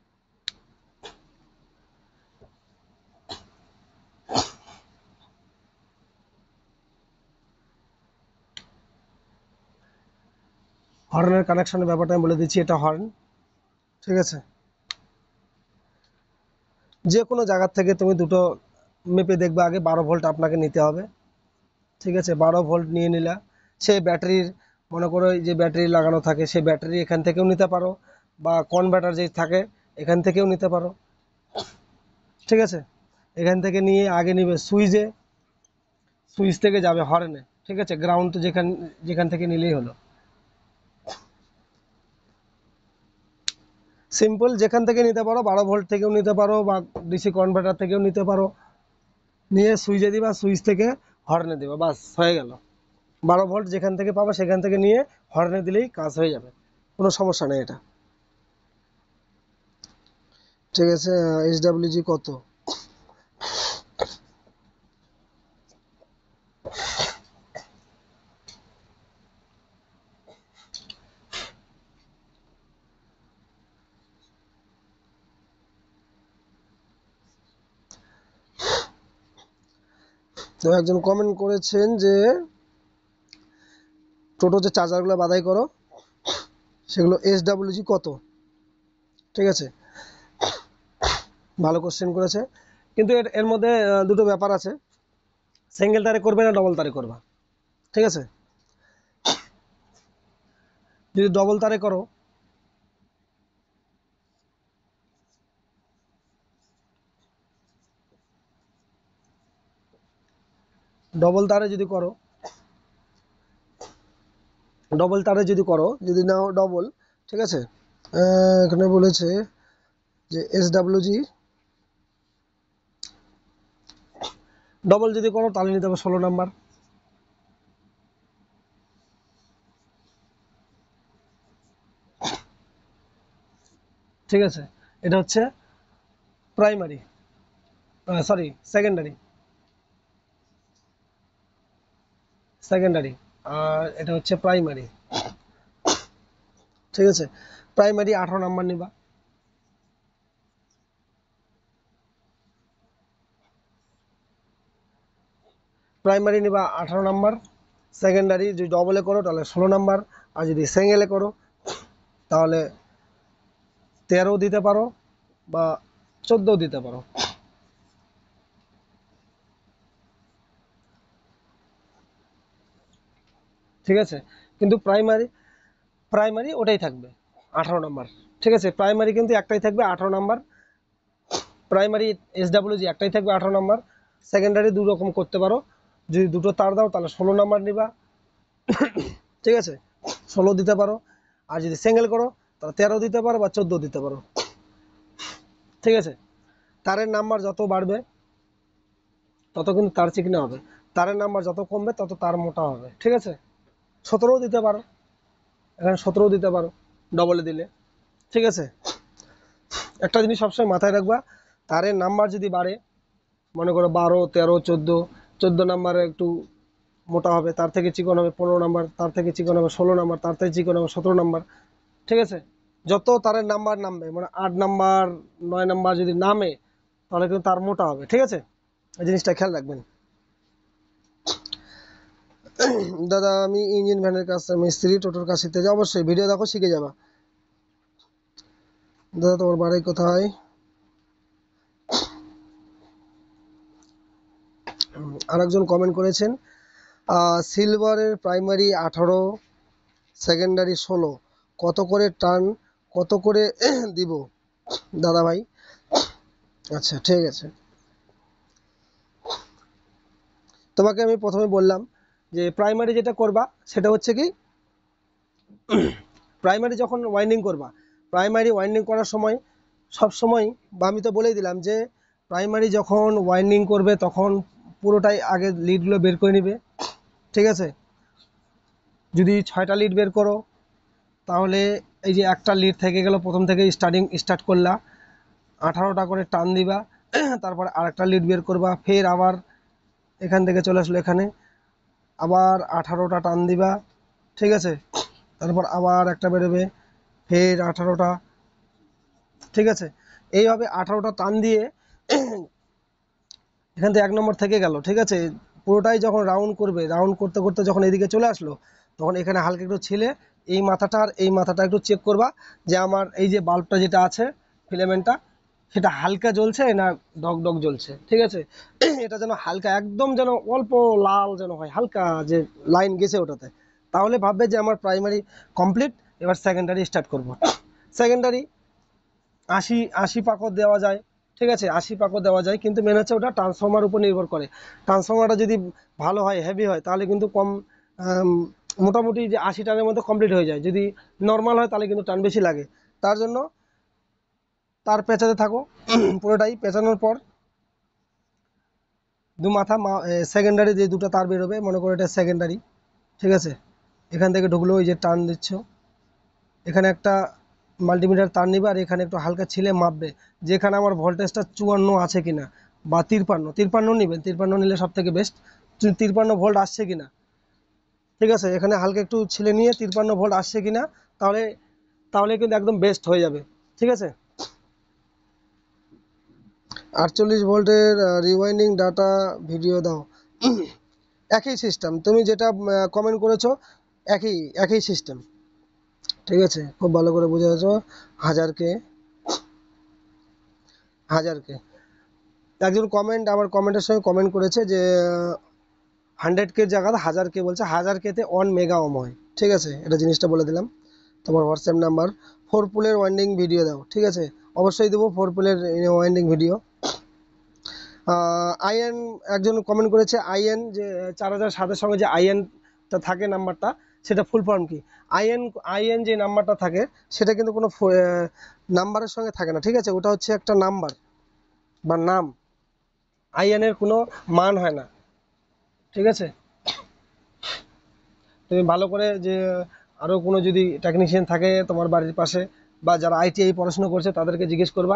হর্নের কানেকশনের ব্যাপারটা আমি বলে দিচ্ছি, এটা হর্ন। ঠিক আছে, যে কোনো জায়গার থেকে তুমি দুটো মেপে দেখবে, আগে বারো ভোল্ট আপনাকে নিতে হবে। ঠিক আছে, বারো ভোল্ট নিয়ে নিলা, সেই ব্যাটারির, মনে করো যে ব্যাটারি লাগানো থাকে, সেই ব্যাটারি এখান থেকেও নিতে পারো, বা কনভার্টার যে থাকে এখান থেকেও নিতে পারো। ঠিক আছে, এখান থেকে নিয়ে আগে নিবে সুইচে, সুইচ থেকে যাবে হর্নে। ঠিক আছে, গ্রাউন্ড তো যেখান যেখান থেকে নিলেই হলো, সিম্পল। যেখান থেকে নিতে পারো, বারো ভোল্ট থেকেও নিতে পারো, বা ডিসি কনভার্টার থেকেও নিতে পারো। নিয়ে সুইচে দিবা, সুইচ থেকে হর্নে দিবা, বাস হয়ে গেল। বারো ভোল্ট যেখান থেকে পাবা সেখান থেকে নিয়ে হর্নে দিলেই কাজ হয়ে যাবে, কোনো সমস্যা নেই এটা। ঠিক আছে, এইচ ডাব্লিউ জি কত? তো একজন কমেন্ট করেছেন যে টোটো যে চার্জারগুলো বাধাই করো, সেগুলো এইচ ডাব্লিউ জি কত? ঠিক আছে, ভালো কোশ্চেন করেছে, কিন্তু এর এর মধ্যে দুটো ব্যাপার আছে। সিঙ্গেল তারে করবে না ডবল তারে করবা। ঠিক আছে, যদি ডবল তারে করো, ডবল তারে যদি করো ডবল তারে যদি করো যদি নাও ডবল, ঠিক আছে, এখানে বলেছে যে এস ডাব্লিউ জি ডবল যদি করো তাহলে নিতে হবে ষোলো নাম্বার। ঠিক আছে, এটা হচ্ছে প্রাইমারি, সরি সেকেন্ডারি, সেকেন্ডারি আর এটা হচ্ছে প্রাইমারি। ঠিক আছে, প্রাইমারি আঠারো নাম্বার নিবা, প্রাইমারি নিবা আঠারো নাম্বার। সেকেন্ডারি যদি ডবলে করো তাহলে ষোলো নাম্বার, আর যদি সিঙ্গেলে করো তাহলে তেরো দিতে পারো বা চোদ্দো দিতে পারো। ঠিক আছে, কিন্তু প্রাইমারি প্রাইমারি ওটাই থাকবে আঠারো নাম্বার। ঠিক আছে, প্রাইমারি কিন্তু একটাই থাকবে আঠারো number, primary S W G একটাই থাকবে আঠারো নাম্বার। সেকেন্ডারি দু রকম করতে পারো, যদি দুটো তার দাও তাহলে ষোলো নাম্বার নিবা। ঠিক আছে, ষোলো দিতে পারো, আর যদি সিঙ্গেল করো তাহলে তেরো দিতে পারো বা চোদ্দো দিতে পারো। ঠিক আছে, তারের নাম্বার যত বাড়বে তত কিন্তু তার চিকনা হবে, তারের নাম্বার যত কমবে তত তার মোটা হবে। ঠিক আছে, সতেরোও দিতে পারো, এখানে সতেরোও দিতে পারো ডবলে দিলে। ঠিক আছে, একটা জিনিস সবসময় মাথায় রাখবা, তারের নাম্বার যদি বাড়ে, মনে করো বারো তেরো চোদ্দো, চোদ্দো নাম্বারে একটু মোটা হবে, তার থেকে চিকন হবে পনেরো নাম্বার, তার থেকে চিকন হবে ষোলো নাম্বার, তার থেকে চিকন হবে সতেরো নাম্বার। ঠিক আছে, যত তারের নাম্বার নামবে, মানে আট নাম্বার নয় নাম্বার যদি নামে, তাহলে কিন্তু তার মোটা হবে। ঠিক আছে, এই জিনিসটা খেয়াল রাখবেন। দাদা আমি ইঞ্জিন ভ্যানের কাজ মিস্ত্রি, টোটোর কাজ শিখতে যাই। অবশ্যই ভিডিও দেখো, শিখে যাবা। দাদা তোমার বাড়ি কোথায়? আরেকজন কমেন্ট করেছেন, সিলভারের প্রাইমারি আঠারো, সেকেন্ডারি ষোলো, কত করে টার্ন, কত করে দিব দাদা ভাই? আচ্ছা ঠিক আছে, তোমাকে আমি প্রথমে বললাম যে প্রাইমারি যেটা করবা সেটা হচ্ছে কি, প্রাইমারি যখন ওয়াইন্ডিং করবা, প্রাইমারি ওয়াইন্ডিং করার সময় সব সময়, বা আমি তো বলেই দিলাম যে প্রাইমারি যখন ওয়াইন্ডিং করবে তখন পুরোটাই আগে লিডগুলো বের করে নিবে। ঠিক আছে, যদি ছয়টা লিড বের করো, তাহলে এই যে একটা লিড থেকে গেল, প্রথম থেকে স্টার্টিং স্টার্ট করলা, আঠারোটা করে টান দিবা, তারপর আরেকটা লিড বের করবা, ফের আবার এখান থেকে চলে আসলো এখানে, আবার আঠারোটা টান দিবা। ঠিক আছে, তারপর আবার একটা বেরোবে, ফের আঠারোটা। ঠিক আছে, এইভাবে আঠারোটা টান দিয়ে এখান থেকে এক নম্বর থেকে গেল। ঠিক আছে, পুরোটাই যখন রাউন্ড করবে, রাউন্ড করতে করতে যখন এদিকে চলে আসলো, তখন এখানে হালকা একটু ছিলে এই মাথাটা আর এই মাথাটা একটু চেক করবা যে আমার এই যে বাল্বটা যেটা আছে, ফিলামেন্টটা, সেটা হালকা জ্বলছে না ডগ ডগ জ্বলছে। ঠিক আছে, এটা যেন হালকা, একদম যেন অল্প লাল যেন হয়, হালকা যে লাইন গেছে ওটাতে, তাহলে ভাববে যে আমার প্রাইমারি কমপ্লিট। এবার সেকেন্ডারি স্টার্ট করব। সেকেন্ডারি আশি আশি পাকর দেওয়া যায়। ঠিক আছে, আশি পাকর দেওয়া যায়, কিন্তু মেন হচ্ছে ওটা ট্রান্সফর্মার উপর নির্ভর করে। ট্রান্সফর্মারটা যদি ভালো হয়, হেভি হয়, তাহলে কিন্তু কম, মোটামুটি যে আশি টানের মধ্যে কমপ্লিট হয়ে যায়। যদি নর্মাল হয় তাহলে কিন্তু টান বেশি লাগে। তার জন্য তার পেঁচাতে থাকো, পুরোটাই পেঁচানোর পর দু মাথা সেকেন্ডারি যে দুটো তার বেরোবে, মনে করো এটা সেকেন্ডারি। ঠিক আছে, এখান থেকে ঢুকলো, ওই যে টান দিচ্ছ, এখানে একটা মাল্টিমিটার তার নিবে, আর এখানে একটু হালকা ছিলে মাপবে যেখানে আমার ভোল্টেজটা চুয়ান্ন আছে কিনা, বা তিরপান্ন তিরপান্ন নেবেন, তিরপান্ন নিলে সব থেকে বেস্ট, তিরপান্ন ভোল্ট আসছে কিনা। ঠিক আছে, এখানে হালকা একটু ছিলে নিয়ে তিরপান্ন ভোল্ট আসছে কিনা, তাহলে তাহলে কিন্তু একদম বেস্ট হয়ে যাবে। ঠিক আছে, আটচল্লিশ ভোল্টের রিওয়াইন্ডিং ডাটা ভিডিও দাও। একই সিস্টেম, তুমি যেটা কমেন্ট করেছো একই একই সিস্টেম। ঠিক আছে, খুব ভালো করে বুঝেছ। হাজারকে হাজারকে একজন কমেন্ট, আমার কমেন্টের সঙ্গে কমেন্ট করেছে যে হান্ড্রেড কে জায়গাতে হাজার কে বলছে, হাজার কেতে ওয়ান মেগা ওম হয়। ঠিক আছে, এটা জিনিসটা বলে দিলাম। তোমার হোয়াটসঅ্যাপ নাম্বার, ফোর পুলের ওয়াইন্ডিং ভিডিও দাও। ঠিক আছে, অবশ্যই দেবো ফোর পুলের ওয়াইন্ডিং ভিডিও। আইএন একজন কমেন্ট করেছে, আইএন যে চার হাজার সাতের সঙ্গে যে আইএনটা থাকে নাম্বারটা, সেটা ফুল ফর্ম কি? আইএন আইএন যে নাম্বারটা থাকে সেটা কিন্তু কোনো নাম্বারের সঙ্গে থাকে না। ঠিক আছে, ওটা হচ্ছে একটা নাম্বার বা নাম, আইএনের কোনো মান হয় না। ঠিক আছে, তুমি ভালো করে যে আরও কোনো যদি টেকনিশিয়ান থাকে তোমার বাড়ির পাশে, বা যারা আইটিআই পড়াশোনা করছে তাদেরকে জিজ্ঞেস করবা।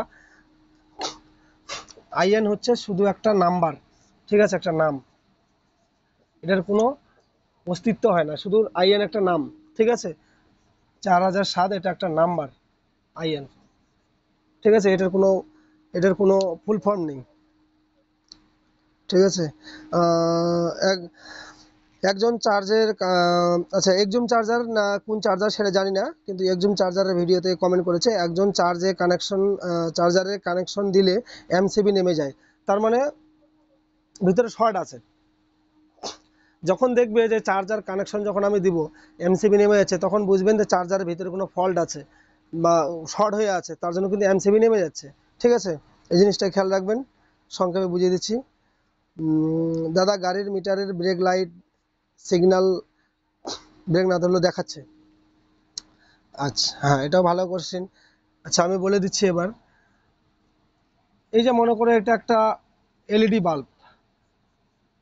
আইএন হচ্ছে শুধু একটা নাম্বার। ঠিক আছে, একটা নাম, এটার কোনো অস্তিত্ব হয় না, শুধু আইএন একটা নাম। ঠিক আছে, চার হাজার সাত এটা একটা নাম্বার, আইএন। ঠিক আছে, এটার কোনো এটার কোনো ফুল ফর্ম নেই। ঠিক আছে, এক একজন চার্জের, আচ্ছা একজুম চার্জার না কোন চার্জার সেটা জানি না, কিন্তু একজুম চার্জারের ভিডিওতে কমেন্ট করেছে, একজন চার্জে কানেকশন, চার্জারে কানেকশন দিলে এমসিবি নেমে যায়, তার মানে ভিতরে শর্ট আছে। যখন দেখবে যে চার্জার কানেকশন যখন আমি দিব এমসিবি নেমে যাচ্ছে, তখন বুঝবেন যে চার্জারের ভিতরে কোনো ফল্ট আছে বা শর্ট হয়ে আছে, তার জন্য কিন্তু এমসিবি নেমে যাচ্ছে। ঠিক আছে, এই জিনিসটা খেয়াল রাখবেন, সংক্ষেপে বুঝিয়ে দিচ্ছি। দাদা গাড়ির মিটারের ব্রেক লাইট সিগন্যাল, ব্রেক না ধরলেও দেখাচ্ছে। আচ্ছা হ্যাঁ, এটাও ভালো কোশ্চেন। আচ্ছা আমি বলে দিচ্ছি এবার। এই যে মনে করে এটা একটা এলইডি বাল্ব,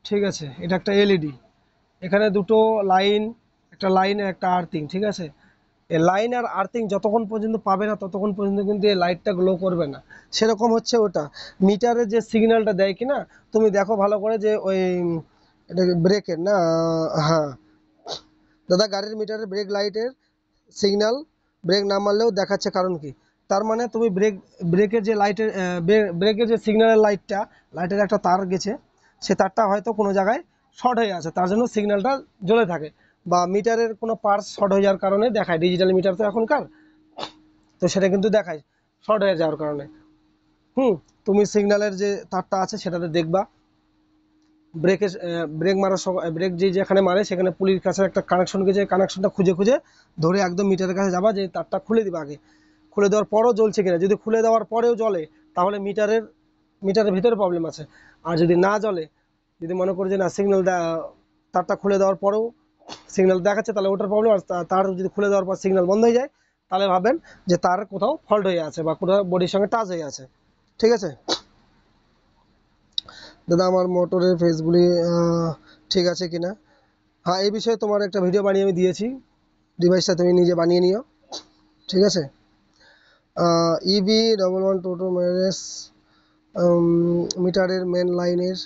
ঠিক আছে, এটা একটা এলইডি, এখানে দুটো লাইন, একটা লাইন আর একটা আর্থিং, ঠিক আছে। এই লাইন আর আর্থিং যতক্ষণ পর্যন্ত পাবে না ততক্ষণ পর্যন্ত কিন্তু এই লাইটটা গ্লো করবে না। সেরকম হচ্ছে ওটা মিটারের যে সিগন্যালটা দেয় কিনা, তুমি দেখো ভালো করে যে ওই এটা ব্রেকের না, হ্যাঁ দাদা গাড়ির মিটারের ব্রেক লাইটের সিগন্যাল ব্রেক না মারলেও দেখাচ্ছে, কারণ কি, তার মানে তুমি ব্রেক ব্রেকের যে লাইটের ব্রেকের যে সিগন্যালের লাইটটা, লাইটের একটা তার গেছে, সে তারটা হয়তো কোনো জায়গায় শর্ট হয়ে আছে, তার জন্য সিগন্যালটা জ্বলে থাকে, বা মিটারের কোনো পার্টস শর্ট হয়ে যাওয়ার কারণে দেখায়, ডিজিটাল মিটার তো এখনকার, তো সেটা কিন্তু দেখায় শর্ট হয়ে যাওয়ার কারণে। হুম, তুমি সিগন্যালের যে তারটা আছে সেটাতে দেখবা, ব্রেকের ব্রেক মারার সময় ব্রেক যে যেখানে মারে সেখানে পুলির কাছে একটা কানেকশন গেছে, কানেকশনটা খুঁজে খুঁজে ধরে একদম মিটারের কাছে যাবা, যে তারটা খুলে দিবা আগে, খুলে দেওয়ার পরও জ্বলছে কিনা, যদি খুলে দেওয়ার পরেও জ্বলে তাহলে মিটারের মিটারের ভিতরে প্রবলেম আছে। আর যদি না জ্বলে, যদি মনে করি যে না সিগন্যাল তারটা খুলে দেওয়ার পরেও সিগন্যাল দেখাচ্ছে, তাহলে ওটার প্রবলেম। আর তার যদি খুলে দেওয়ার পর সিগন্যাল বন্ধ হয়ে যায়, তাহলে ভাবেন যে তার কোথাও ফল্ট হয়ে আছে বা কোথাও বডির সঙ্গে টাচ হয়ে আছে, ঠিক আছে। দাদা আমার মোটরের ফেসগুলি ঠিক আছে কিনা, হ্যাঁ এই বিষয়ে তোমার একটা ভিডিও বানিয়ে আমি দিয়েছি, ডিভাইসটা তুমি নিজে বানিয়ে নিও, ঠিক আছে। EB double one two two minus meter main liner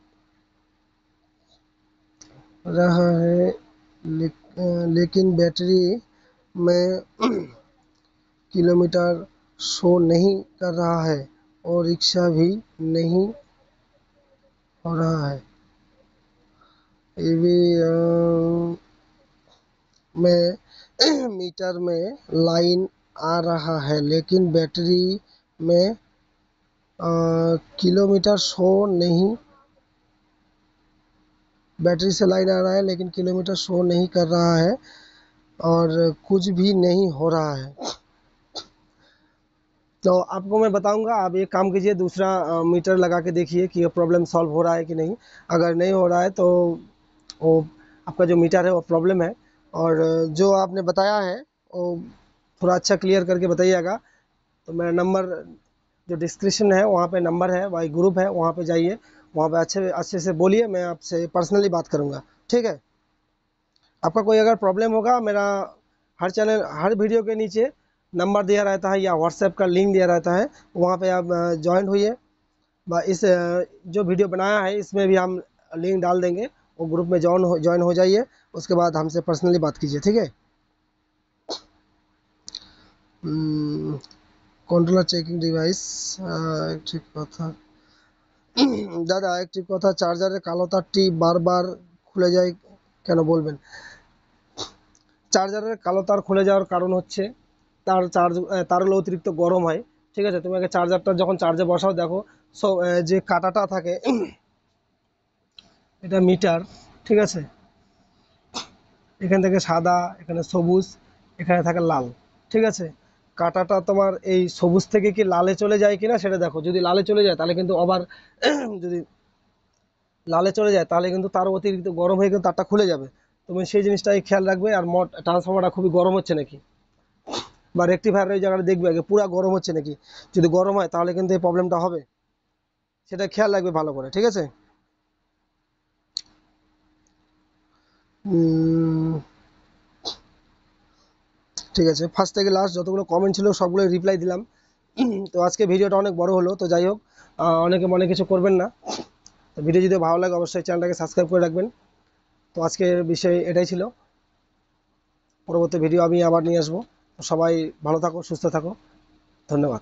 रहा है, ले, लेकिन बैटरी में किलोमीटर शो नहीं कर रहा है और रिक्शा भी नहीं हो रहा है। ये भी आ, में मीटर में लाइन आ रहा है लेकिन बैटरी में आ, किलोमीटर शो नहीं, बैटरी से लाइन आ रहा है लेकिन किलोमीटर शो नहीं कर रहा है और कुछ भी नहीं हो रहा है। तो आपको मैं बताऊंगा, आप एक काम कीजिए, दूसरा अ, मीटर लगा के देखिए कि ये प्रॉब्लम सॉल्व हो रहा है कि नहीं। अगर नहीं हो रहा है तो वो आपका जो मीटर है वो प्रॉब्लम है, और जो आपने बताया है वो थोड़ा अच्छा क्लियर करके बताइएगा। तो मेरा नंबर जो डिस्क्रिप्शन है वहाँ पे नंबर है, वही ग्रुप है, वहाँ पे जाइए, वहाँ पे अच्छे अच्छे से बोलिए, मैं आपसे पर्सनली बात करूँगा, ठीक है। आपका कोई अगर प्रॉब्लम होगा, मेरा हर चैनल हर वीडियो के नीचे नंबर दिया रहता है या व्हाट्सएप का लिंक दिया रहता है, वहाँ पे आप ज्वाइन होइए, व इस अ, जो वीडियो बनाया है इसमें भी हम लिंक डाल देंगे, वो ग्रुप में ज्वाइन हो ज्वाइन हो जाइए, उसके बाद हमसे पर्सनली बात कीजिए, ठीक है। कंट्रोलर चेकिंग डिवाइस একটি কথা দাদা একটি কথা, চার্জারের কালো তারটি বারবার খুলে যায় কেন বলবেন। চার্জারের কালো তার খুলে যাওয়ার কারণ হচ্ছে তার চার্জ তার হলো অতিরিক্ত গরম হয়, ঠিক আছে। তুমি আগে চার্জারটা যখন চার্জে বসাও দেখো, সো যে কাঁটাটা থাকে এটা মিটার, ঠিক আছে, এখান থেকে সাদা, এখানে সবুজ, এখানে থাকে লাল, ঠিক আছে। কাঁটাটা তোমার এই সবুজ থেকে কি লালে চলে যায় কিনা সেটা দেখো, যদি লালে চলে যায় তাহলে কিন্তু আবার যদি লালে চলে যায় তাহলে কিন্তু তার অতিরিক্ত গরম হয়ে কিন্তু তারটা খুলে যাবে, তুমি সেই জিনিসটাই খেয়াল রাখবে। আর মোট ট্রান্সফর্মারটা খুবই গরম হচ্ছে নাকি, বা রেক্টিফায়ার ওই জায়গাটা দেখবে আগে পুরো গরম হচ্ছে নাকি, যদি গরম হয় তাহলে কিন্তু এই প্রবলেমটা হবে, সেটা খেয়াল রাখবে ভালো করে, ঠিক আছে। ঠিক আছে, ফার্স্ট থেকে লাস্ট যতগুলো কমেন্ট ছিল সবগুলো রিপ্লাই দিলাম। তো আজকে ভিডিওটা অনেক বড় হলো, তো যাই হোক, অনেকে মনে কিছু করবেন না। তো ভিডিও যদি ভালো লাগে অবশ্যই চ্যানেলটাকে সাবস্ক্রাইব করে রাখবেন। তো আজকের বিষয় এটাই ছিল, পরবর্তী ভিডিও আমি আবার নিয়ে আসবো। সবাই ভালো থাকো, সুস্থ থাকো, ধন্যবাদ।